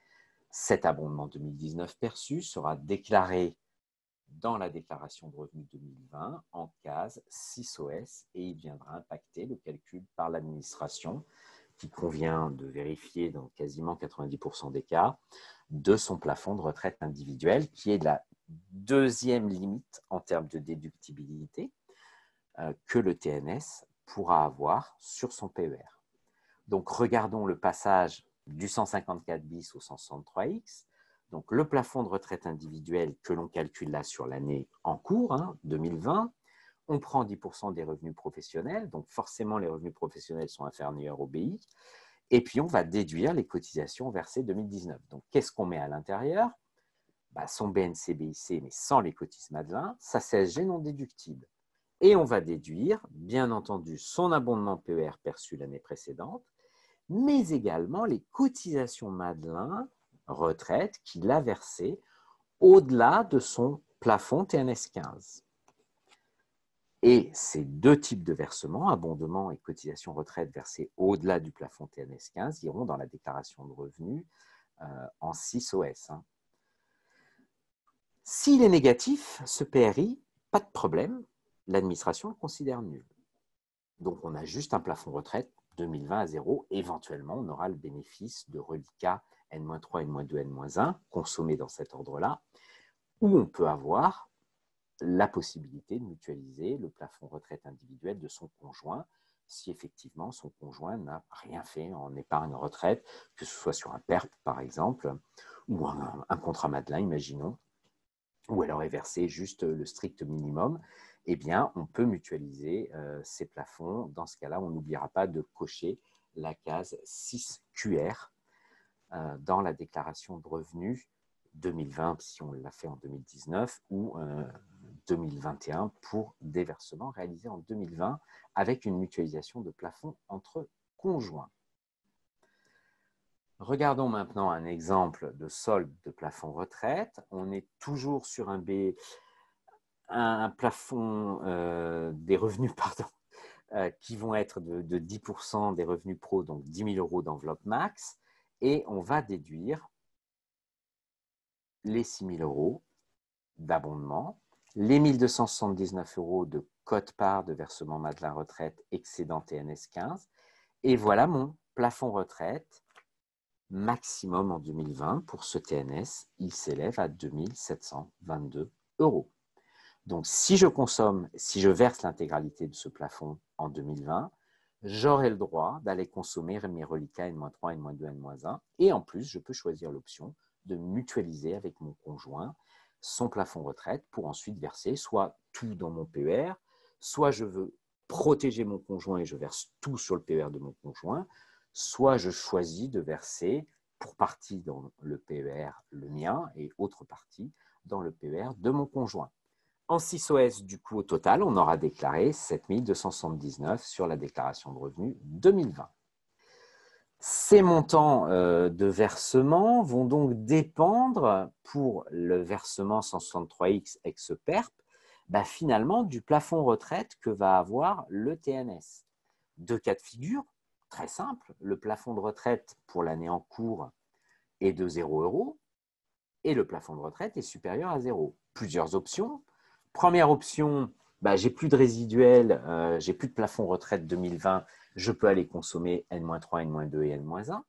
Cet abondement deux mille dix-neuf perçu sera déclaré dans la déclaration de revenus deux mille vingt en case six O S et il viendra impacter le calcul par l'administration qui convient de vérifier dans quasiment quatre-vingt-dix pour cent des cas de son plafond de retraite individuelle qui est la deuxième limite en termes de déductibilité euh, que le T N S pourra avoir sur son P E R. Donc, regardons le passage du cent cinquante-quatre bis au cent soixante-trois X. Donc, le plafond de retraite individuelle que l'on calcule là sur l'année en cours, hein, deux mille vingt, On prend dix pour cent des revenus professionnels, donc forcément les revenus professionnels sont inférieurs au B I, et puis on va déduire les cotisations versées deux mille dix-neuf. Donc qu'est-ce qu'on met à l'intérieur? Bah, son B N C B I C, mais sans les cotises Madelin, sa C S G non déductible. Et on va déduire, bien entendu, son abondement P E R perçu l'année précédente, mais également les cotisations Madelin retraite qu'il a versées au-delà de son plafond T N S quinze. Et ces deux types de versements, abondement et cotisation retraite versées au-delà du plafond T N S quinze, iront dans la déclaration de revenus euh, en six O S. Hein. S'il est négatif, ce P R I, pas de problème, l'administration le considère nul. Donc on a juste un plafond retraite deux mille vingt à zéro. Éventuellement, on aura le bénéfice de reliquats N moins trois, N moins deux, N moins un, consommés dans cet ordre-là, où on peut avoir la possibilité de mutualiser le plafond retraite individuel de son conjoint, si effectivement son conjoint n'a rien fait en épargne retraite, que ce soit sur un P E R P par exemple, ou un, un contrat Madelin, imaginons, où elle aurait versé juste le strict minimum, eh bien, on peut mutualiser euh, ces plafonds. Dans ce cas-là, on n'oubliera pas de cocher la case six Q R euh, dans la déclaration de revenus deux mille vingt, si on l'a fait en deux mille dix-neuf, ou euh, deux mille vingt et un pour des versements réalisés en deux mille vingt avec une mutualisation de plafond entre conjoints. Regardons maintenant un exemple de solde de plafond retraite. On est toujours sur un B, un plafond euh, des revenus, pardon, euh, qui vont être de, de dix pour cent des revenus pro, donc dix mille euros d'enveloppe max, et on va déduire les six mille euros d'abondement, les mille deux cent soixante-dix-neuf euros de quote-part de versement Madelin retraite excédent T N S quinze, et voilà mon plafond retraite maximum en deux mille vingt pour ce T N S, il s'élève à deux mille sept cent vingt-deux euros. Donc, si je consomme, si je verse l'intégralité de ce plafond en deux mille vingt, j'aurai le droit d'aller consommer mes reliquats N moins trois, N moins deux, N moins un, et en plus, je peux choisir l'option de mutualiser avec mon conjoint son plafond retraite pour ensuite verser soit tout dans mon P E R, soit je veux protéger mon conjoint et je verse tout sur le P E R de mon conjoint, soit je choisis de verser pour partie dans le P E R le mien et autre partie dans le P E R de mon conjoint. En six O S, du coup, au total, on aura déclaré sept mille deux cent soixante-dix-neuf sur la déclaration de revenus deux mille vingt. Ces montants euh, de versement vont donc dépendre, pour le versement cent soixante-trois X ex-P E R P, bah, finalement du plafond retraite que va avoir le T N S. Deux cas de figure, très simple. Le plafond de retraite pour l'année en cours est de zéro euros et le plafond de retraite est supérieur à zéro. Plusieurs options. Première option, bah, j'ai plus de résiduel, euh, j'ai plus de plafond retraite deux mille vingt, je peux aller consommer N moins trois, N moins deux et N moins un.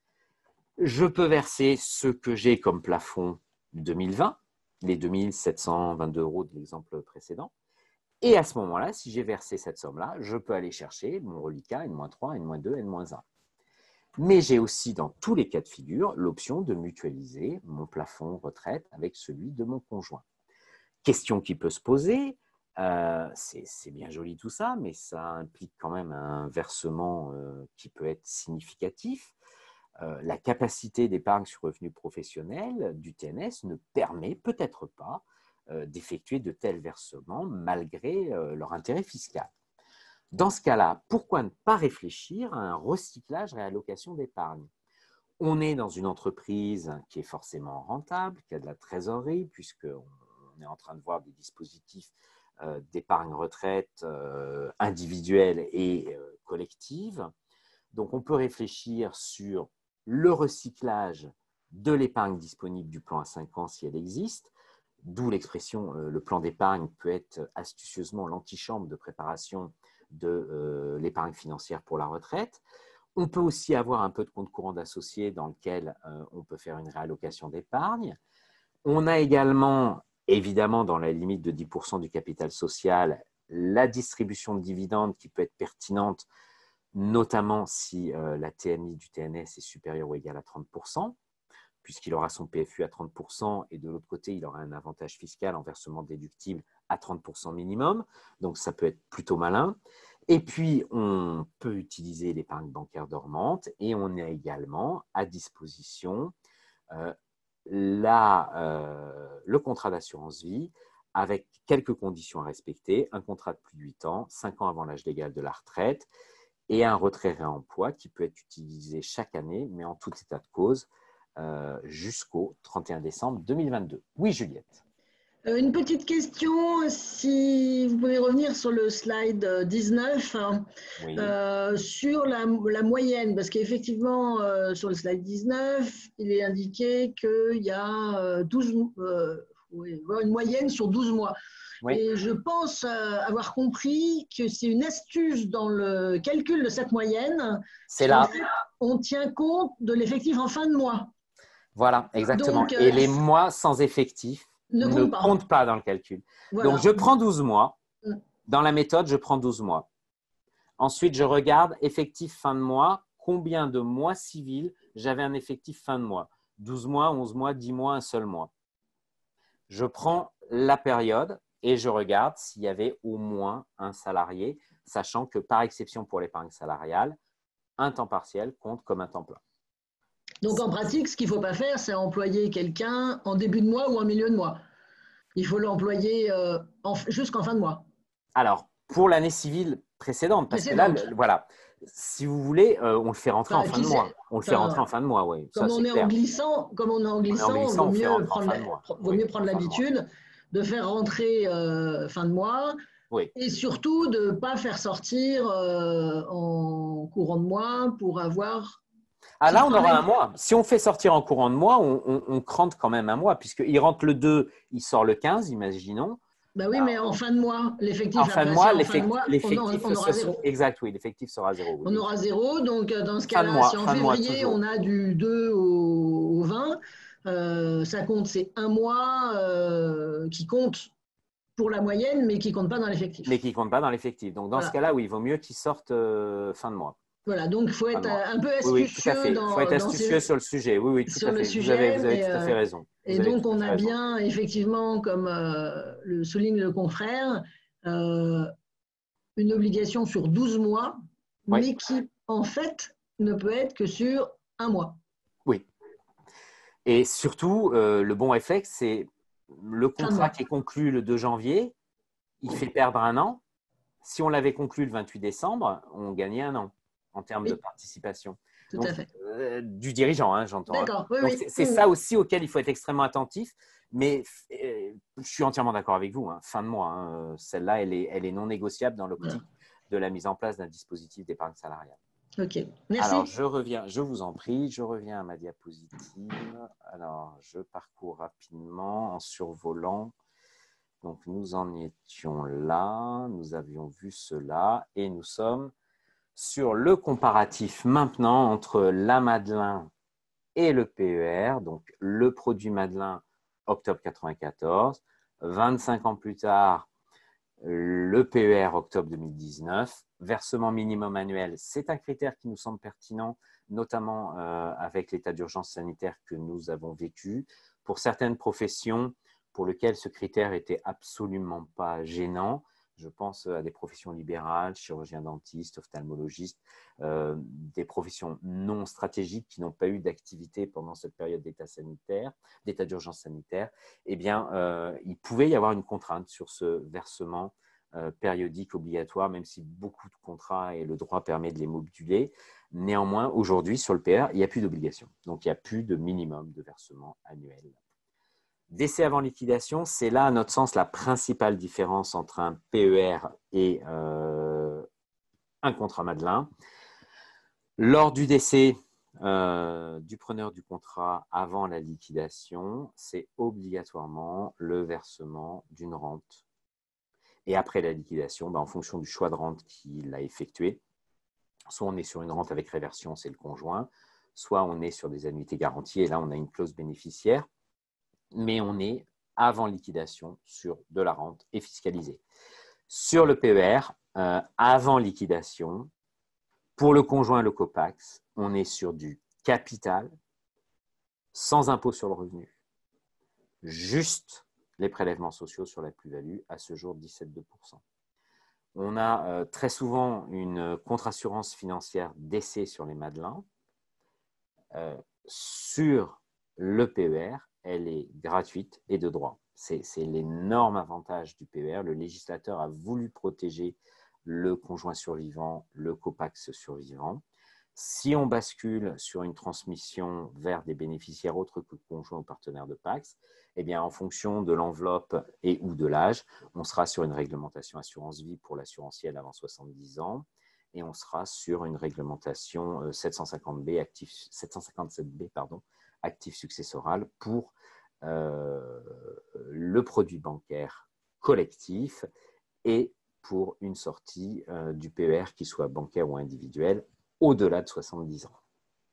Je peux verser ce que j'ai comme plafond deux mille vingt, les deux mille sept cent vingt-deux euros de l'exemple précédent. Et à ce moment-là, si j'ai versé cette somme-là, je peux aller chercher mon reliquat N moins trois, N moins deux, N moins un. Mais j'ai aussi, dans tous les cas de figure, l'option de mutualiser mon plafond retraite avec celui de mon conjoint. Question qui peut se poser, euh, c'est bien joli tout ça, mais ça implique quand même un versement euh, qui peut être significatif. Euh, la capacité d'épargne sur revenus professionnels du T N S ne permet peut-être pas euh, d'effectuer de tels versements malgré euh, leur intérêt fiscal. Dans ce cas-là, pourquoi ne pas réfléchir à un recyclage réallocation d'épargne? On est dans une entreprise qui est forcément rentable, qui a de la trésorerie, puisqu'on on est en train de voir des dispositifs euh, d'épargne retraite euh, individuelle et euh, collective. Donc, on peut réfléchir sur le recyclage de l'épargne disponible du plan à cinq ans si elle existe, d'où l'expression euh, le plan d'épargne peut être astucieusement l'antichambre de préparation de euh, l'épargne financière pour la retraite. On peut aussi avoir un peu de compte courant d'associé dans lequel euh, on peut faire une réallocation d'épargne. On a également, évidemment, dans la limite de dix pour cent du capital social, la distribution de dividendes qui peut être pertinente, notamment si euh, la T M I du T N S est supérieure ou égale à trente pour cent. puisqu'il aura son P F U à trente pour cent et de l'autre côté, il aura un avantage fiscal en versement déductible à trente pour cent minimum. Donc, ça peut être plutôt malin. Et puis, on peut utiliser l'épargne bancaire dormante et on a également à disposition euh, la, euh, le contrat d'assurance vie avec quelques conditions à respecter. Un contrat de plus de huit ans, cinq ans avant l'âge légal de la retraite et un retrait réemploi qui peut être utilisé chaque année, mais en tout état de cause, euh, jusqu'au trente et un décembre deux mille vingt-deux. Oui, Juliette. Une petite question, si vous pouvez revenir sur le slide dix-neuf, hein, Oui. euh, sur la, la moyenne, parce qu'effectivement, euh, sur le slide dix-neuf, il est indiqué qu'il y a douze, euh, oui, une moyenne sur douze mois. Oui. Et je pense euh, avoir compris que c'est une astuce dans le calcul de cette moyenne. C'est là. En fait, on tient compte de l'effectif en fin de mois. Voilà, exactement. Donc, euh, et les mois sans effectif ne, ne, compte, pas. compte pas dans le calcul. Voilà. Donc, je prends douze mois. Dans la méthode, je prends douze mois. Ensuite, je regarde effectif fin de mois. Combien de mois civils j'avais un effectif fin de mois? douze mois, onze mois, dix mois, un seul mois. Je prends la période et je regarde s'il y avait au moins un salarié, sachant que par exception pour l'épargne salariale, un temps partiel compte comme un temps plein. Donc, en pratique, ce qu'il ne faut pas faire, c'est employer quelqu'un en début de mois ou en milieu de mois. Il faut l'employer euh, jusqu'en fin de mois. Alors, pour l'année civile précédente, parce précédente. que là, le, voilà, si vous voulez, euh, on le fait rentrer enfin, en fin de mois. On le fait enfin, rentrer en fin de mois, oui. Comme, Ça, on est clair. en glissant, comme on est en glissant, il vaut mieux prendre, vaut mieux prendre l'habitude de faire rentrer euh, fin de mois. Oui. Et surtout de ne pas faire sortir euh, en courant de mois pour avoir… Ah là, on aura un mois. Si on fait sortir en courant de mois, on, on, on crante quand même un mois, puisqu'il rentre le deux, il sort le quinze, imaginons. Ben oui, mais en fin de mois, l'effectif en fin de mois, l'effectif, on, on aura zéro. Exact, oui, l'effectif sera zéro. Oui. On aura zéro, donc dans ce cas-là, si en février, on a du deux au vingt, euh, ça compte, c'est un mois euh, qui compte pour la moyenne, mais qui ne compte pas dans l'effectif. Mais qui ne compte pas dans l'effectif. Donc, dans voilà. ce cas-là, oui, il vaut mieux qu'il sorte euh, fin de mois. Voilà, donc il faut être un peu astucieux. Oui, oui, tout à fait. Il faut être astucieux ces... sur le sujet. Oui, oui, tout sur à fait. Le sujet, vous avez, vous avez tout à fait raison. Vous et donc, on a raison. bien, effectivement, comme euh, le souligne le confrère, euh, une obligation sur douze mois, oui. mais qui, en fait, ne peut être que sur un mois. Oui. Et surtout, euh, le bon réflexe, c'est le contrat qui est conclu le deux janvier, il fait perdre un an. Si on l'avait conclu le vingt-huit décembre, on gagnait un an en termes oui. de participation. Tout Donc, à fait. Euh, du dirigeant, hein, j'entends. D'accord, oui, Donc, oui. c'est oui, ça oui. aussi auquel il faut être extrêmement attentif. Mais euh, je suis entièrement d'accord avec vous. Hein, fin de mois, hein, celle-là, elle est, elle est non négociable dans l'optique voilà. de la mise en place d'un dispositif d'épargne salariale. Ok, merci. Alors, je reviens, je vous en prie, je reviens à ma diapositive. Alors, je parcours rapidement en survolant. Donc, nous en étions là, nous avions vu cela et nous sommes sur le comparatif maintenant entre la Madelin et le P E R. Donc, le produit Madelin, octobre quatre-vingt-quatorze. vingt-cinq ans plus tard, le P E R, octobre deux mille dix-neuf. Versement minimum annuel, c'est un critère qui nous semble pertinent, notamment euh, avec l'état d'urgence sanitaire que nous avons vécu. Pour certaines professions, pour lesquelles ce critère n'était absolument pas gênant. Je pense à des professions libérales, chirurgiens dentistes, ophtalmologistes, euh, des professions non stratégiques qui n'ont pas eu d'activité pendant cette période d'état sanitaire, d'état d'urgence sanitaire. Eh bien, euh, il pouvait y avoir une contrainte sur ce versement euh, périodique obligatoire, même si beaucoup de contrats et le droit permet de les moduler. Néanmoins, aujourd'hui, sur le P E R, il n'y a plus d'obligation. Donc, il n'y a plus de minimum de versement annuel. Décès avant liquidation, c'est là, à notre sens, la principale différence entre un P E R et euh, un contrat Madelin. Lors du décès euh, du preneur du contrat avant la liquidation, c'est obligatoirement le versement d'une rente. Et après la liquidation, ben, en fonction du choix de rente qu'il a effectué, soit on est sur une rente avec réversion, c'est le conjoint, soit on est sur des annuités garanties, et là, on a une clause bénéficiaire. Mais on est avant liquidation sur de la rente et fiscalisé. Sur le P E R, euh, avant liquidation, pour le conjoint et le COPAX, on est sur du capital sans impôt sur le revenu, juste les prélèvements sociaux sur la plus-value, à ce jour dix-sept virgule deux pour cent. On a euh, très souvent une contre-assurance financière décès sur les Madelins. Euh, sur le P E R, elle est gratuite et de droit. C'est l'énorme avantage du P E R. Le législateur a voulu protéger le conjoint survivant, le copax survivant. Si on bascule sur une transmission vers des bénéficiaires autres que conjoints ou partenaires de Pacs, eh bien, en fonction de l'enveloppe et ou de l'âge, on sera sur une réglementation assurance vie pour l'assurantiel avant soixante-dix ans et on sera sur une réglementation sept cent cinquante B, actif, sept cent cinquante-sept B pardon, actif successoral pour euh, le produit bancaire collectif et pour une sortie euh, du P E R qui soit bancaire ou individuel au-delà de soixante-dix ans.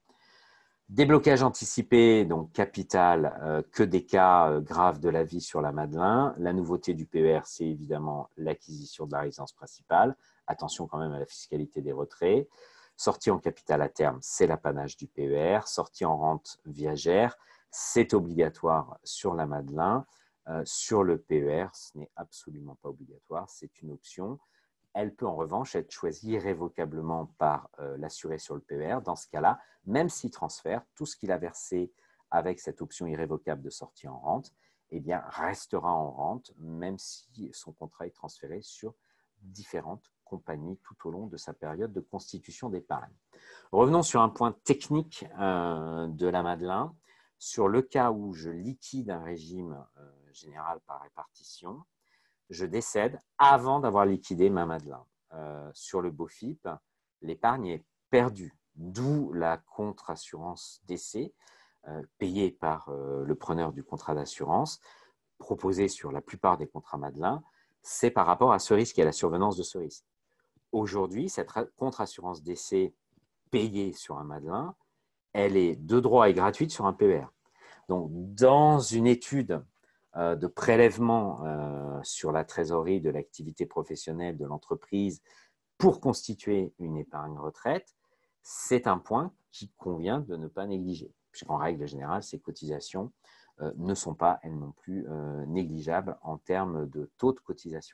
Déblocage anticipé, donc capital, euh, que des cas euh, graves de la vie sur la Madelin. La nouveauté du P E R, c'est évidemment l'acquisition de la résidence principale. Attention quand même à la fiscalité des retraits. Sortie en capital à terme, c'est l'apanage du P E R. Sortie en rente viagère, c'est obligatoire sur la Madelin. Euh, sur le P E R, ce n'est absolument pas obligatoire, c'est une option. Elle peut en revanche être choisie irrévocablement par euh, l'assuré sur le P E R. Dans ce cas-là, même s'il transfère tout ce qu'il a versé avec cette option irrévocable de sortie en rente, eh bien, restera en rente, même si son contrat est transféré sur différentes compagnies tout au long de sa période de constitution d'épargne. Revenons sur un point technique euh, de la Madelin. Sur le cas où je liquide un régime euh, général par répartition, je décède avant d'avoir liquidé ma Madelin. Euh, sur le BOFIP, l'épargne est perdue, d'où la contre-assurance décès euh, payée par euh, le preneur du contrat d'assurance, proposée sur la plupart des contrats Madelin, c'est par rapport à ce risque et à la survenance de ce risque. Aujourd'hui, cette contre-assurance décès payée sur un Madelin, elle est de droit et gratuite sur un P E R. Donc, dans une étude de prélèvement euh, sur la trésorerie de l'activité professionnelle de l'entreprise pour constituer une épargne retraite, c'est un point qui convient de ne pas négliger. Puisqu'en règle générale, ces cotisations euh, ne sont pas, elles non plus, euh, négligeables en termes de taux de cotisation.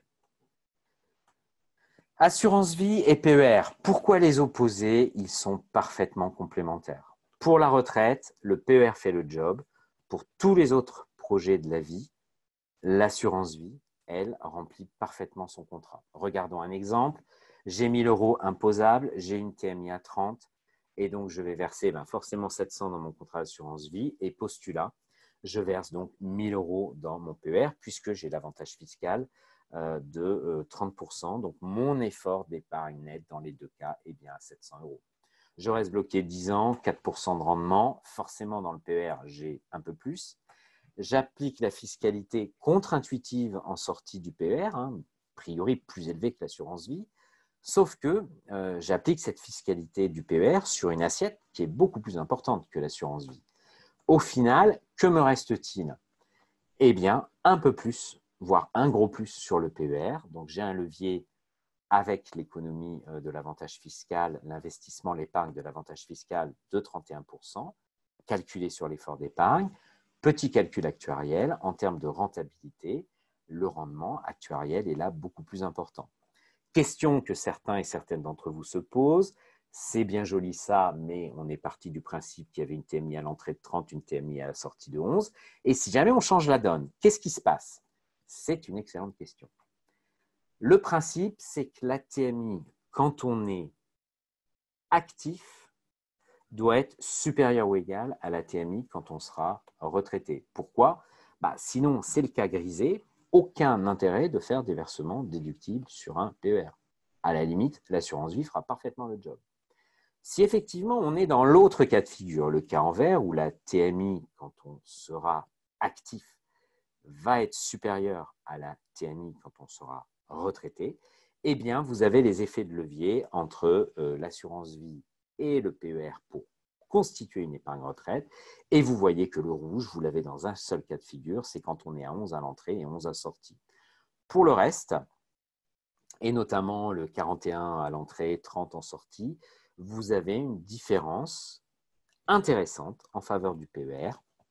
Assurance vie et P E R, pourquoi les opposer? Ils sont parfaitement complémentaires. Pour la retraite, le P E R fait le job. Pour tous les autres projets de la vie, l'assurance vie, elle, remplit parfaitement son contrat. Regardons un exemple. J'ai mille euros imposables, j'ai une T M I à trente et donc je vais verser ben, forcément sept cents dans mon contrat d'assurance vie et postulat, je verse donc mille euros dans mon P E R puisque j'ai l'avantage fiscal euh, de euh, trente pour cent. Donc mon effort d'épargne net dans les deux cas est bien à sept cents euros. Je reste bloqué dix ans, quatre pour cent de rendement. Forcément, dans le P E R, j'ai un peu plus. J'applique la fiscalité contre-intuitive en sortie du P E R, hein, a priori plus élevée que l'assurance vie, sauf que euh, j'applique cette fiscalité du P E R sur une assiette qui est beaucoup plus importante que l'assurance vie. Au final, que me reste-t-il? Eh bien, un peu plus, voire un gros plus sur le P E R. Donc, j'ai un levier avec l'économie de l'avantage fiscal, l'investissement, l'épargne de l'avantage fiscal de trente et un pour cent, calculé sur l'effort d'épargne. Petit calcul actuariel, en termes de rentabilité, le rendement actuariel est là beaucoup plus important. Question que certains et certaines d'entre vous se posent, c'est bien joli ça, mais on est parti du principe qu'il y avait une T M I à l'entrée de trente, une T M I à la sortie de onze, et si jamais on change la donne, qu'est-ce qui se passe? C'est une excellente question. Le principe, c'est que la T M I, quand on est actif, doit être supérieur ou égal à la T M I quand on sera retraité. Pourquoi? Bah, sinon, c'est le cas grisé, aucun intérêt de faire des versements déductibles sur un P E R. À la limite, l'assurance vie fera parfaitement le job. Si effectivement on est dans l'autre cas de figure, le cas envers, où la T M I, quand on sera actif, va être supérieure à la T M I quand on sera retraité, eh bien, vous avez les effets de levier entre euh, l'assurance vie et le P E R pour constituer une épargne retraite. Et vous voyez que le rouge, vous l'avez dans un seul cas de figure, c'est quand on est à onze à l'entrée et onze à sortie. Pour le reste, et notamment le quarante et un à l'entrée, trente en sortie, vous avez une différence intéressante en faveur du P E R.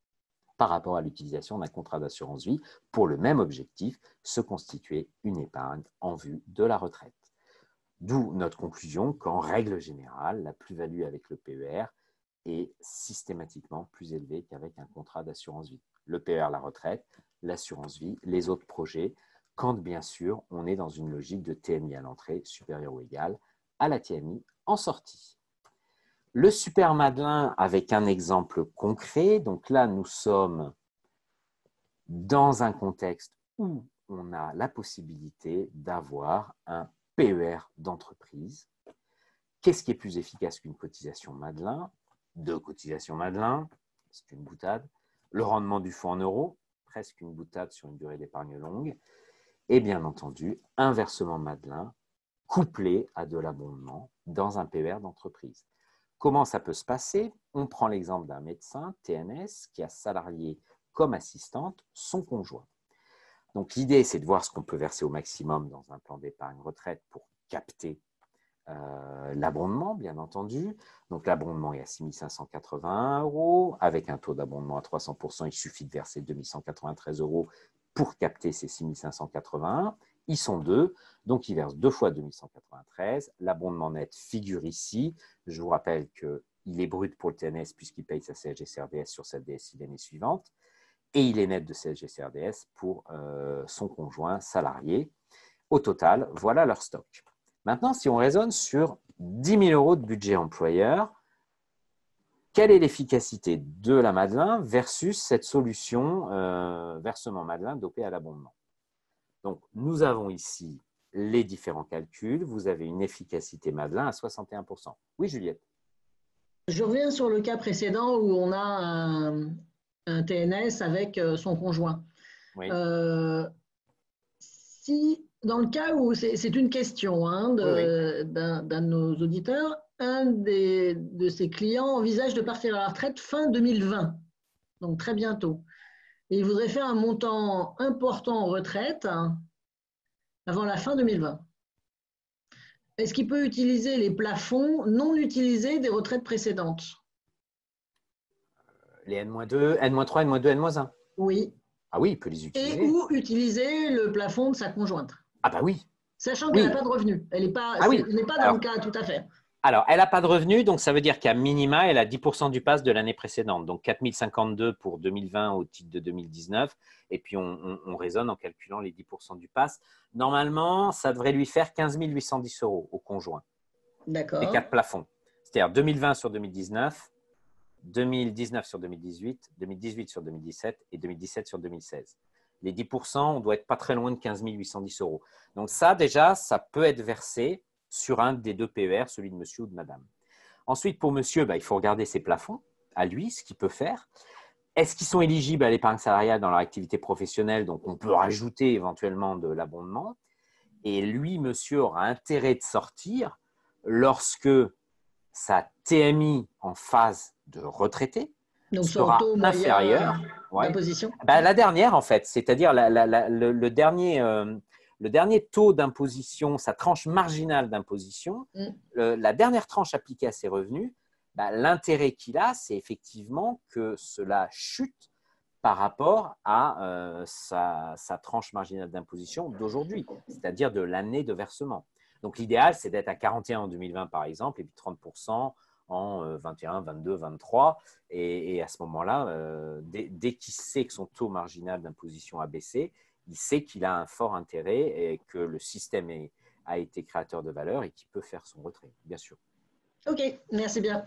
par rapport à l'utilisation d'un contrat d'assurance vie pour le même objectif, se constituer une épargne en vue de la retraite. D'où notre conclusion qu'en règle générale, la plus-value avec le P E R est systématiquement plus élevée qu'avec un contrat d'assurance vie. Le P E R, la retraite, l'assurance vie, les autres projets, quand bien sûr on est dans une logique de T M I à l'entrée supérieure ou égale à la T M I en sortie. Le Super Madelin avec un exemple concret. Donc là, nous sommes dans un contexte où on a la possibilité d'avoir un P E R d'entreprise. Qu'est-ce qui est plus efficace qu'une cotisation Madelin? Deux cotisations Madelin, c'est une boutade. Le rendement du fonds en euros, presque une boutade sur une durée d'épargne longue. Et bien entendu, un versement Madelin couplé à de l'abondement dans un P E R d'entreprise. Comment ça peut se passer? On prend l'exemple d'un médecin, T N S, qui a salarié comme assistante son conjoint. Donc l'idée, c'est de voir ce qu'on peut verser au maximum dans un plan d'épargne retraite pour capter euh, l'abondement, bien entendu. Donc l'abondement est à six mille cinq cent quatre-vingt-un euros. Avec un taux d'abondement à trois cents pour cent, il suffit de verser deux mille cent quatre-vingt-treize euros pour capter ces six mille cinq cent quatre-vingt-un. Ils sont deux, donc ils versent deux fois deux mille cent quatre-vingt-treize. L'abondement net figure ici. Je vous rappelle qu'il est brut pour le T N S puisqu'il paye sa C S G C R D S sur sa D S I l'année suivante. Et il est net de C S G C R D S pour euh, son conjoint salarié. Au total, voilà leur stock. Maintenant, si on raisonne sur dix mille euros de budget employeur, quelle est l'efficacité de la Madelin versus cette solution euh, versement Madelin dopé à l'abondement? Donc, nous avons ici les différents calculs. Vous avez une efficacité Madelin à soixante et un pour cent. Oui, Juliette? Je reviens sur le cas précédent où on a un, un T N S avec son conjoint. Oui. Euh, si, dans le cas où c'est une question hein, de, oui, oui. d'un de nos auditeurs, un des, de ses clients envisage de partir à la retraite fin deux mille vingt, donc très bientôt. Et il voudrait faire un montant important en retraite hein, avant la fin deux mille vingt. Est-ce qu'il peut utiliser les plafonds non utilisés des retraites précédentes? Les N moins deux, N moins trois, N moins deux, N moins un. Oui. Ah oui, il peut les utiliser. Et ou utiliser le plafond de sa conjointe. Ah bah oui. Sachant qu'elle n'a oui. pas de revenus. Elle n'est pas, ah oui. pas dans alors, le cas tout à fait. Alors, elle n'a pas de revenus, donc ça veut dire qu'à minima, elle a dix pour cent du pass de l'année précédente. Donc, quatre mille cinquante-deux pour deux mille vingt au titre de deux mille dix-neuf. Et puis, on, on, on raisonne en calculant les dix pour cent du pass. Normalement, ça devrait lui faire quinze mille huit cent dix euros au conjoint. D'accord. Les quatre plafonds. C'est-à-dire deux mille vingt sur deux mille dix-neuf, deux mille dix-neuf sur deux mille dix-huit, deux mille dix-huit sur deux mille dix-sept et deux mille dix-sept sur deux mille seize. Les dix pour cent, on doit être pas très loin de quinze mille huit cent dix euros. Donc ça, déjà, ça peut être versé sur un des deux P E R, celui de monsieur ou de madame. Ensuite, pour monsieur, bah, il faut regarder ses plafonds, à lui, ce qu'il peut faire. Est-ce qu'ils sont éligibles à l'épargne salariale dans leur activité professionnelle? Donc, on peut rajouter éventuellement de l'abondement. Et lui, monsieur, aura intérêt de sortir lorsque sa T M I en phase de retraité donc, sera inférieure. Ouais. D'imposition. Ben, la dernière, en fait, c'est-à-dire la, la, la, le, le, dernier, euh, le dernier taux d'imposition, sa tranche marginale d'imposition, mm. le, la dernière tranche appliquée à ses revenus, ben, l'intérêt qu'il a, c'est effectivement que cela chute par rapport à euh, sa, sa tranche marginale d'imposition d'aujourd'hui, c'est-à-dire de l'année de versement. Donc, l'idéal, c'est d'être à quarante et un en deux mille vingt, par exemple, et puis trente pour cent en vingt et un, vingt-deux, vingt-trois. Et, et à ce moment-là, euh, dès, dès qu'il sait que son taux marginal d'imposition a baissé, il sait qu'il a un fort intérêt et que le système est, a été créateur de valeur et qu'il peut faire son retrait, bien sûr. OK, merci bien.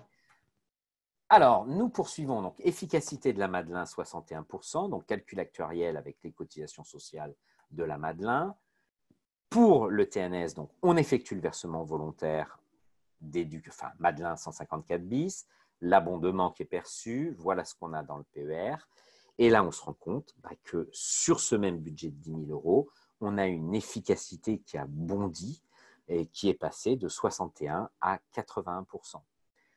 Alors, nous poursuivons. Donc, efficacité de la Madelin, soixante et un pour cent. Donc, calcul actuariel avec les cotisations sociales de la Madelin. Pour le T N S, donc, on effectue le versement volontaire enfin, Madelin cent cinquante-quatre bis, l'abondement qui est perçu, voilà ce qu'on a dans le P E R. Et là, on se rend compte bah, que sur ce même budget de dix mille euros, on a une efficacité qui a bondi et qui est passée de soixante et un à quatre-vingt-un pour cent.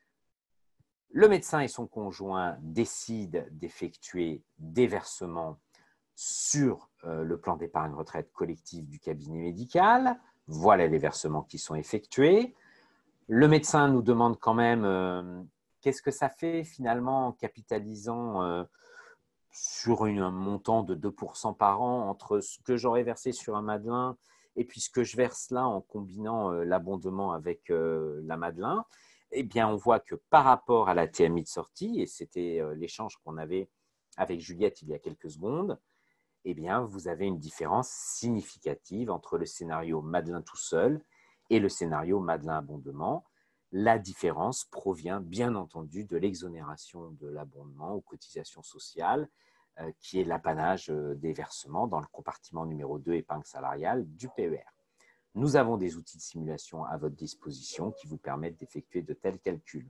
Le médecin et son conjoint décident d'effectuer des versements sur euh, le plan d'épargne retraite collective du cabinet médical. Voilà les versements qui sont effectués. Le médecin nous demande quand même euh, qu'est-ce que ça fait finalement en capitalisant euh, sur une, un montant de deux pour cent par an entre ce que j'aurais versé sur un Madelin et puis ce que je verse là en combinant euh, l'abondement avec euh, la Madelin, eh bien, on voit que par rapport à la T M I de sortie, et c'était euh, l'échange qu'on avait avec Juliette il y a quelques secondes, eh bien, vous avez une différence significative entre le scénario Madelin tout seul et le scénario Madelin abondement. La différence provient bien entendu de l'exonération de l'abondement aux cotisations sociales, euh, qui est l'apanage euh, des versements dans le compartiment numéro deux épargne salariale du P E R. Nous avons des outils de simulation à votre disposition qui vous permettent d'effectuer de tels calculs.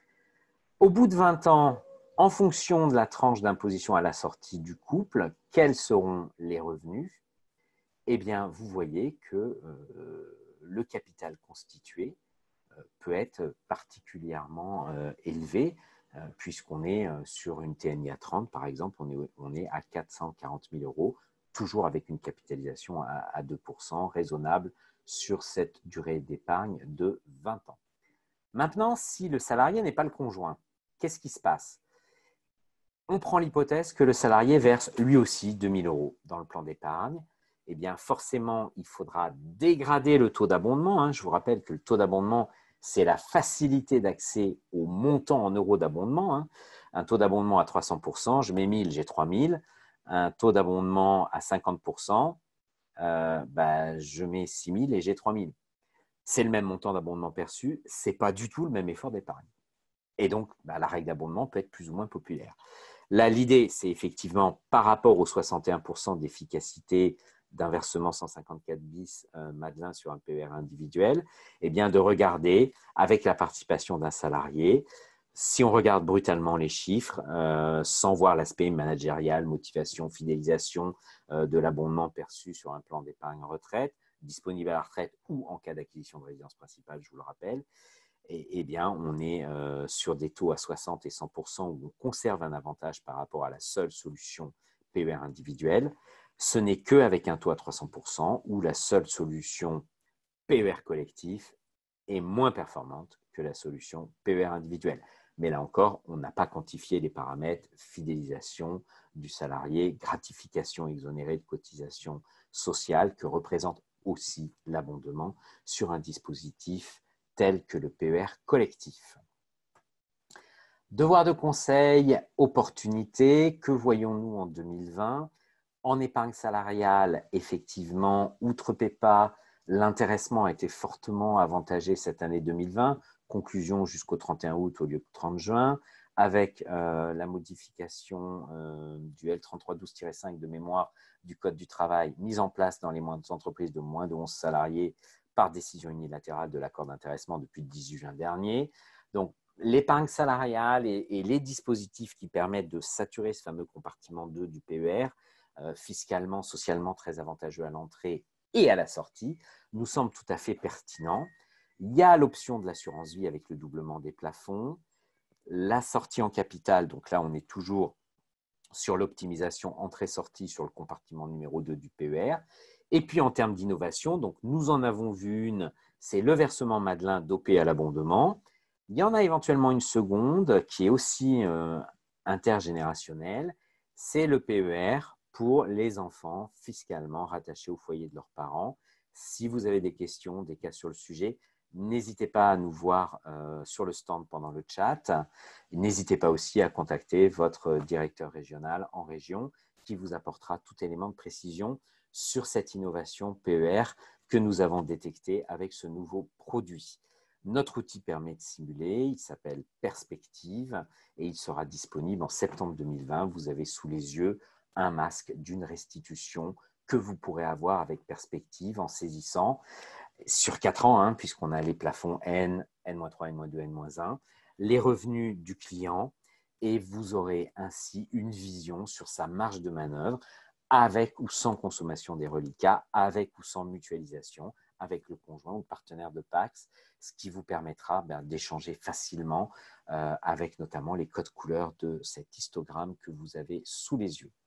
Au bout de vingt ans, en fonction de la tranche d'imposition à la sortie du couple, quels seront les revenus? Eh bien, vous voyez que euh, le capital constitué euh, peut être particulièrement euh, élevé, euh, puisqu'on est euh, sur une T N I à trente, par exemple, on est, on est à quatre cent quarante mille euros, toujours avec une capitalisation à, à deux pour cent raisonnable sur cette durée d'épargne de vingt ans. Maintenant, si le salarié n'est pas le conjoint, qu'est-ce qui se passe? On prend l'hypothèse que le salarié verse lui aussi deux mille euros dans le plan d'épargne. Eh bien, forcément, il faudra dégrader le taux d'abondement. Hein. Je vous rappelle que le taux d'abondement, c'est la facilité d'accès au montant en euros d'abondement. Hein. Un taux d'abondement à trois cents pour cent, je mets mille, j'ai trois mille. Un taux d'abondement à cinquante pour cent, euh, bah, je mets six mille et j'ai trois mille. C'est le même montant d'abondement perçu, ce n'est pas du tout le même effort d'épargne. Et donc, bah, la règle d'abondement peut être plus ou moins populaire. Là, l'idée, c'est effectivement, par rapport aux soixante et un pour cent d'efficacité d'un versement cent cinquante-quatre bis euh, Madelin sur un P E R individuel, eh bien, de regarder avec la participation d'un salarié, si on regarde brutalement les chiffres, euh, sans voir l'aspect managérial, motivation, fidélisation euh, de l'abondement perçu sur un plan d'épargne retraite, disponible à la retraite ou en cas d'acquisition de résidence principale, je vous le rappelle, et, eh bien, on est euh, sur des taux à soixante et cent pour cent où on conserve un avantage par rapport à la seule solution P E R individuelle. Ce n'est qu'avec un taux à trois cents pour cent où la seule solution P E R collectif est moins performante que la solution P E R individuelle. Mais là encore, on n'a pas quantifié les paramètres fidélisation du salarié, gratification exonérée de cotisations sociales que représente aussi l'abondement sur un dispositif tel que le P E R collectif. Devoir de conseil, opportunité, que voyons-nous en deux mille vingt? En épargne salariale, effectivement, outre PEPA, l'intéressement a été fortement avantagé cette année deux mille vingt, conclusion jusqu'au trente et un août au lieu de trente juin, avec euh, la modification euh, du L trente-trois douze tiret cinq de mémoire du Code du travail, mise en place dans les entreprises de moins de onze salariés par décision unilatérale de l'accord d'intéressement depuis le dix-huit juin dernier. Donc, l'épargne salariale et, et les dispositifs qui permettent de saturer ce fameux compartiment deux du P E R, euh, fiscalement, socialement très avantageux à l'entrée et à la sortie, nous semblent tout à fait pertinents. Il y a l'option de l'assurance vie avec le doublement des plafonds, la sortie en capital, donc là on est toujours sur l'optimisation entrée-sortie sur le compartiment numéro deux du P E R. Et puis en termes d'innovation, donc nous en avons vu une, c'est le versement Madelin dopé à l'abondement. Il y en a éventuellement une seconde qui est aussi euh, intergénérationnelle, c'est le P E R pour les enfants fiscalement rattachés au foyer de leurs parents. Si vous avez des questions, des cas sur le sujet, n'hésitez pas à nous voir euh, sur le stand pendant le chat. N'hésitez pas aussi à contacter votre directeur régional en région qui vous apportera tout élément de précision sur cette innovation P E R que nous avons détectée avec ce nouveau produit. Notre outil permet de simuler, il s'appelle Perspective et il sera disponible en septembre deux mille vingt. Vous avez sous les yeux un masque d'une restitution que vous pourrez avoir avec Perspective en saisissant sur quatre ans, hein, puisqu'on a les plafonds N, N moins trois, N moins deux, N moins un, les revenus du client et vous aurez ainsi une vision sur sa marge de manœuvre avec ou sans consommation des reliquats, avec ou sans mutualisation, avec le conjoint ou le partenaire de Pacs, ce qui vous permettra ben, d'échanger facilement euh, avec notamment les codes couleurs de cet histogramme que vous avez sous les yeux.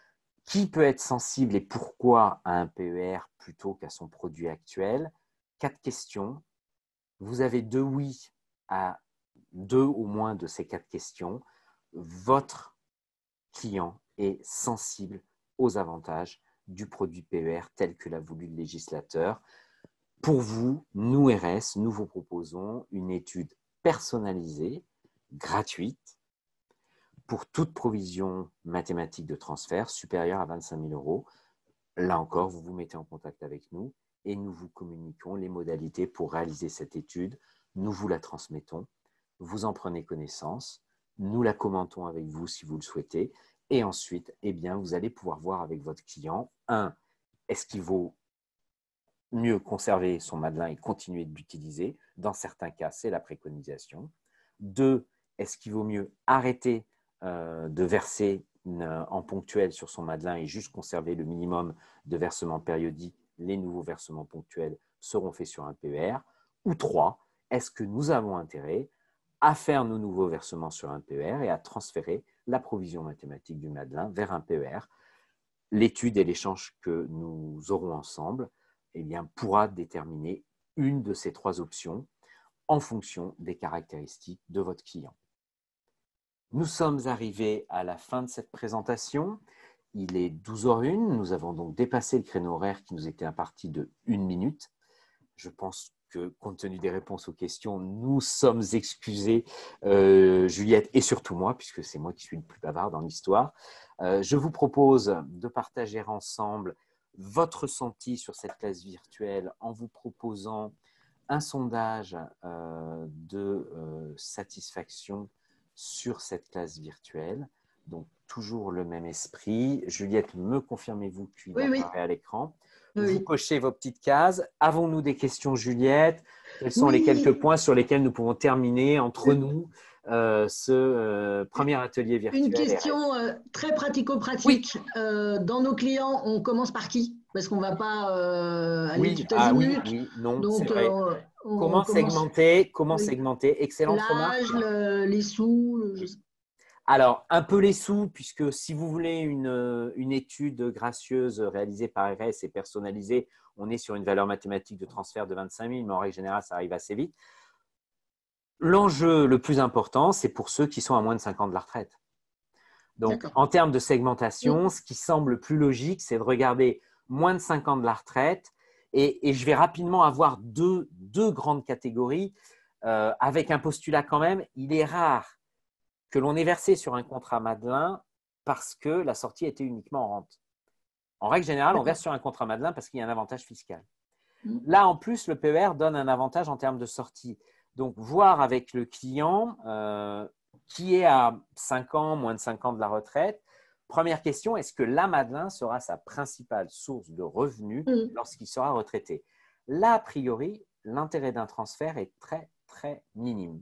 Qui peut être sensible et pourquoi à un P E R plutôt qu'à son produit actuel? Quatre questions. Vous avez deux oui à deux au moins de ces quatre questions. Votre client et sensible aux avantages du produit P E R tel que l'a voulu le législateur. Pour vous, nous R S, nous vous proposons une étude personnalisée, gratuite, pour toute provision mathématique de transfert supérieure à vingt-cinq mille euros. Là encore, vous vous mettez en contact avec nous et nous vous communiquons les modalités pour réaliser cette étude. Nous vous la transmettons, vous en prenez connaissance, nous la commentons avec vous si vous le souhaitez et ensuite, eh bien, vous allez pouvoir voir avec votre client, un, est-ce qu'il vaut mieux conserver son Madelin et continuer de l'utiliser. Dans certains cas, c'est la préconisation. Deux, est-ce qu'il vaut mieux arrêter euh, de verser une, en ponctuel sur son Madelin et juste conserver le minimum de versements périodiques? Les nouveaux versements ponctuels seront faits sur un P E R. Ou trois, est-ce que nous avons intérêt à faire nos nouveaux versements sur un P E R et à transférer la provision mathématique du Madelin vers un P E R? L'étude et l'échange que nous aurons ensemble eh bien, pourra déterminer une de ces trois options en fonction des caractéristiques de votre client. Nous sommes arrivés à la fin de cette présentation. Il est douze heures une. Nous avons donc dépassé le créneau horaire qui nous était imparti de une minute. Je pense que, compte tenu des réponses aux questions, nous sommes excusés, euh, Juliette et surtout moi, puisque c'est moi qui suis le plus bavard dans l'histoire. Euh, je vous propose de partager ensemble votre ressenti sur cette classe virtuelle en vous proposant un sondage euh, de euh, satisfaction sur cette classe virtuelle. Donc, toujours le même esprit. Juliette, me confirmez-vous qu'il Oui, oui. apparaît à l'écran? Oui. Vous cochez vos petites cases. Avons-nous des questions, Juliette? Quels sont Oui. les quelques points sur lesquels nous pouvons terminer entre oui. nous euh, ce euh, premier atelier virtuel? Une question euh, très pratico-pratique. Oui. Euh, dans nos clients, on commence par qui? Parce qu'on ne va pas euh, aller oui. tout Ah, azimut. oui, oui, non, donc c'est vrai. euh, on, comment on commence... segmenter? Comment oui. segmenter? Excellente remarque. L'âge, le, les sous. Le... Alors, un peu les sous, puisque si vous voulez une, une étude gracieuse réalisée par R S et personnalisée, on est sur une valeur mathématique de transfert de vingt-cinq mille, mais en règle générale, ça arrive assez vite. L'enjeu le plus important, c'est pour ceux qui sont à moins de cinq ans de la retraite. Donc, en termes de segmentation, oui. ce qui semble le plus logique, c'est de regarder moins de cinq ans de la retraite. Et, et je vais rapidement avoir deux, deux grandes catégories euh, avec un postulat quand même. Il est rare que l'on ait versé sur un contrat Madelin parce que la sortie était uniquement en rente. En règle générale, on verse sur un contrat Madelin parce qu'il y a un avantage fiscal. Là, en plus, le P E R donne un avantage en termes de sortie. Donc, voir avec le client euh, qui est à cinq ans, moins de cinq ans de la retraite. Première question, est-ce que la Madelin sera sa principale source de revenus mmh. lorsqu'il sera retraité? Là, a priori, l'intérêt d'un transfert est très, très minime.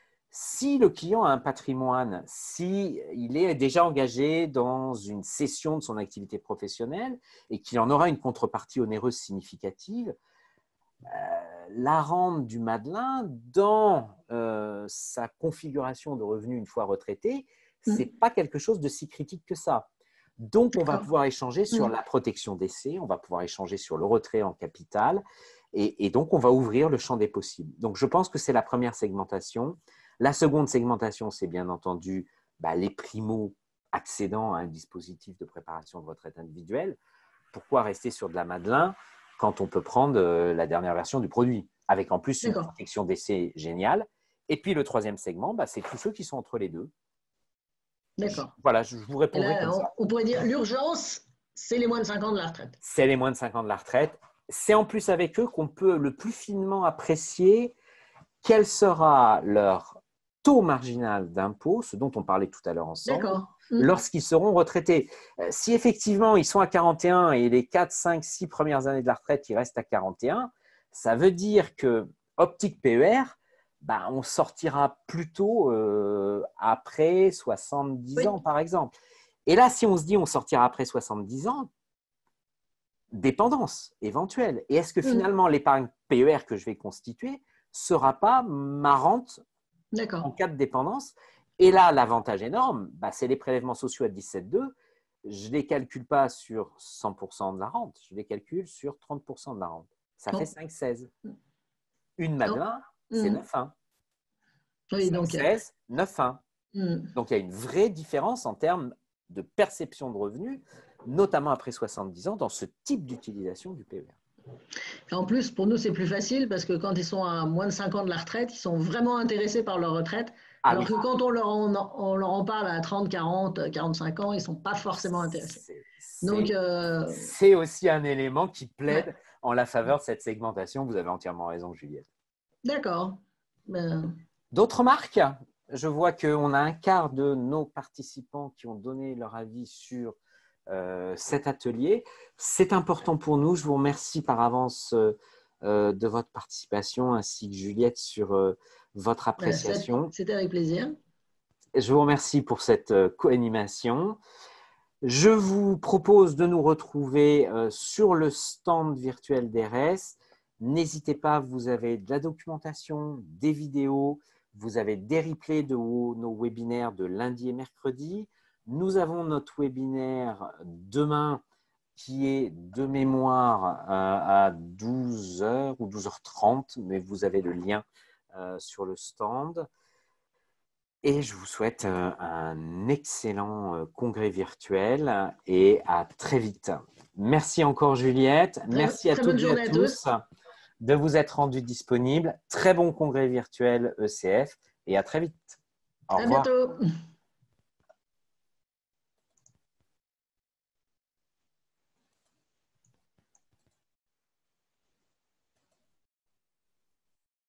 Si le client a un patrimoine, s'il est déjà engagé dans une cession de son activité professionnelle et qu'il en aura une contrepartie onéreuse significative, euh, la rente du Madelin, dans euh, sa configuration de revenus une fois retraité, ce n'est pas quelque chose de si critique que ça. Donc, on va pouvoir échanger sur la protection d'essai, on va pouvoir échanger sur le retrait en capital et, et donc, on va ouvrir le champ des possibles. Donc, je pense que c'est la première segmentation. La seconde segmentation, c'est bien entendu bah, les primo-accédants à un dispositif de préparation de retraite individuelle. Pourquoi rester sur de la Madelin quand on peut prendre euh, la dernière version du produit, avec en plus une protection d'essai géniale? Et puis, le troisième segment, bah, c'est tous ceux qui sont entre les deux. D'accord. Voilà, je vous répondrai là, comme on, ça. On pourrait dire l'urgence, c'est les moins de cinq ans de la retraite. C'est les moins de cinq ans de la retraite. C'est en plus avec eux qu'on peut le plus finement apprécier quel sera leur taux marginal d'impôt, ce dont on parlait tout à l'heure ensemble, lorsqu'ils seront retraités. Si effectivement ils sont à quarante et un et les quatre, cinq, six premières années de la retraite, ils restent à quarante et un, ça veut dire que optique P E R, bah, on sortira plutôt euh, après soixante-dix oui. ans, par exemple. Et là, si on se dit on sortira après soixante-dix ans, dépendance éventuelle. Et est-ce que finalement, mmh. l'épargne P E R que je vais constituer ne sera pas ma rente en cas de dépendance? Et là, l'avantage énorme, bah, c'est les prélèvements sociaux à dix-sept virgule deux. Je ne les calcule pas sur cent pour cent de la rente, je les calcule sur trente pour cent de la rente. Ça oh. fait cinq virgule seize. Une Madelin, oh. c'est neuf virgule un. Oui, donc seize, neuf virgule un. Mm. Donc, il y a une vraie différence en termes de perception de revenus, notamment après soixante-dix ans, dans ce type d'utilisation du P E R. Et en plus, pour nous, c'est plus facile parce que quand ils sont à moins de cinq ans de la retraite, ils sont vraiment intéressés par leur retraite. Ah alors oui. que quand on leur, en, on leur en parle à trente, quarante, quarante-cinq ans, ils ne sont pas forcément intéressés. C'est euh... aussi un élément qui plaide ouais. en la faveur de cette segmentation. Vous avez entièrement raison, Juliette. D'accord. Ben... D'autres marques? Je vois qu'on a un quart de nos participants qui ont donné leur avis sur euh, cet atelier. C'est important pour nous. Je vous remercie par avance euh, de votre participation, ainsi que Juliette sur euh, votre appréciation. C'était avec plaisir. Je vous remercie pour cette euh, co-animation. Je vous propose de nous retrouver euh, sur le stand virtuel d'E R S. N'hésitez pas, vous avez de la documentation, des vidéos, vous avez des replays de nos webinaires de lundi et mercredi. Nous avons notre webinaire demain qui est de mémoire à douze heures ou douze heures trente, mais vous avez le lien sur le stand. Et je vous souhaite un excellent congrès virtuel et à très vite. Merci encore Juliette. Merci à toutes et à tous de vous être rendus disponibles. Très bon congrès virtuel E C F et à très vite. Au revoir. À bientôt.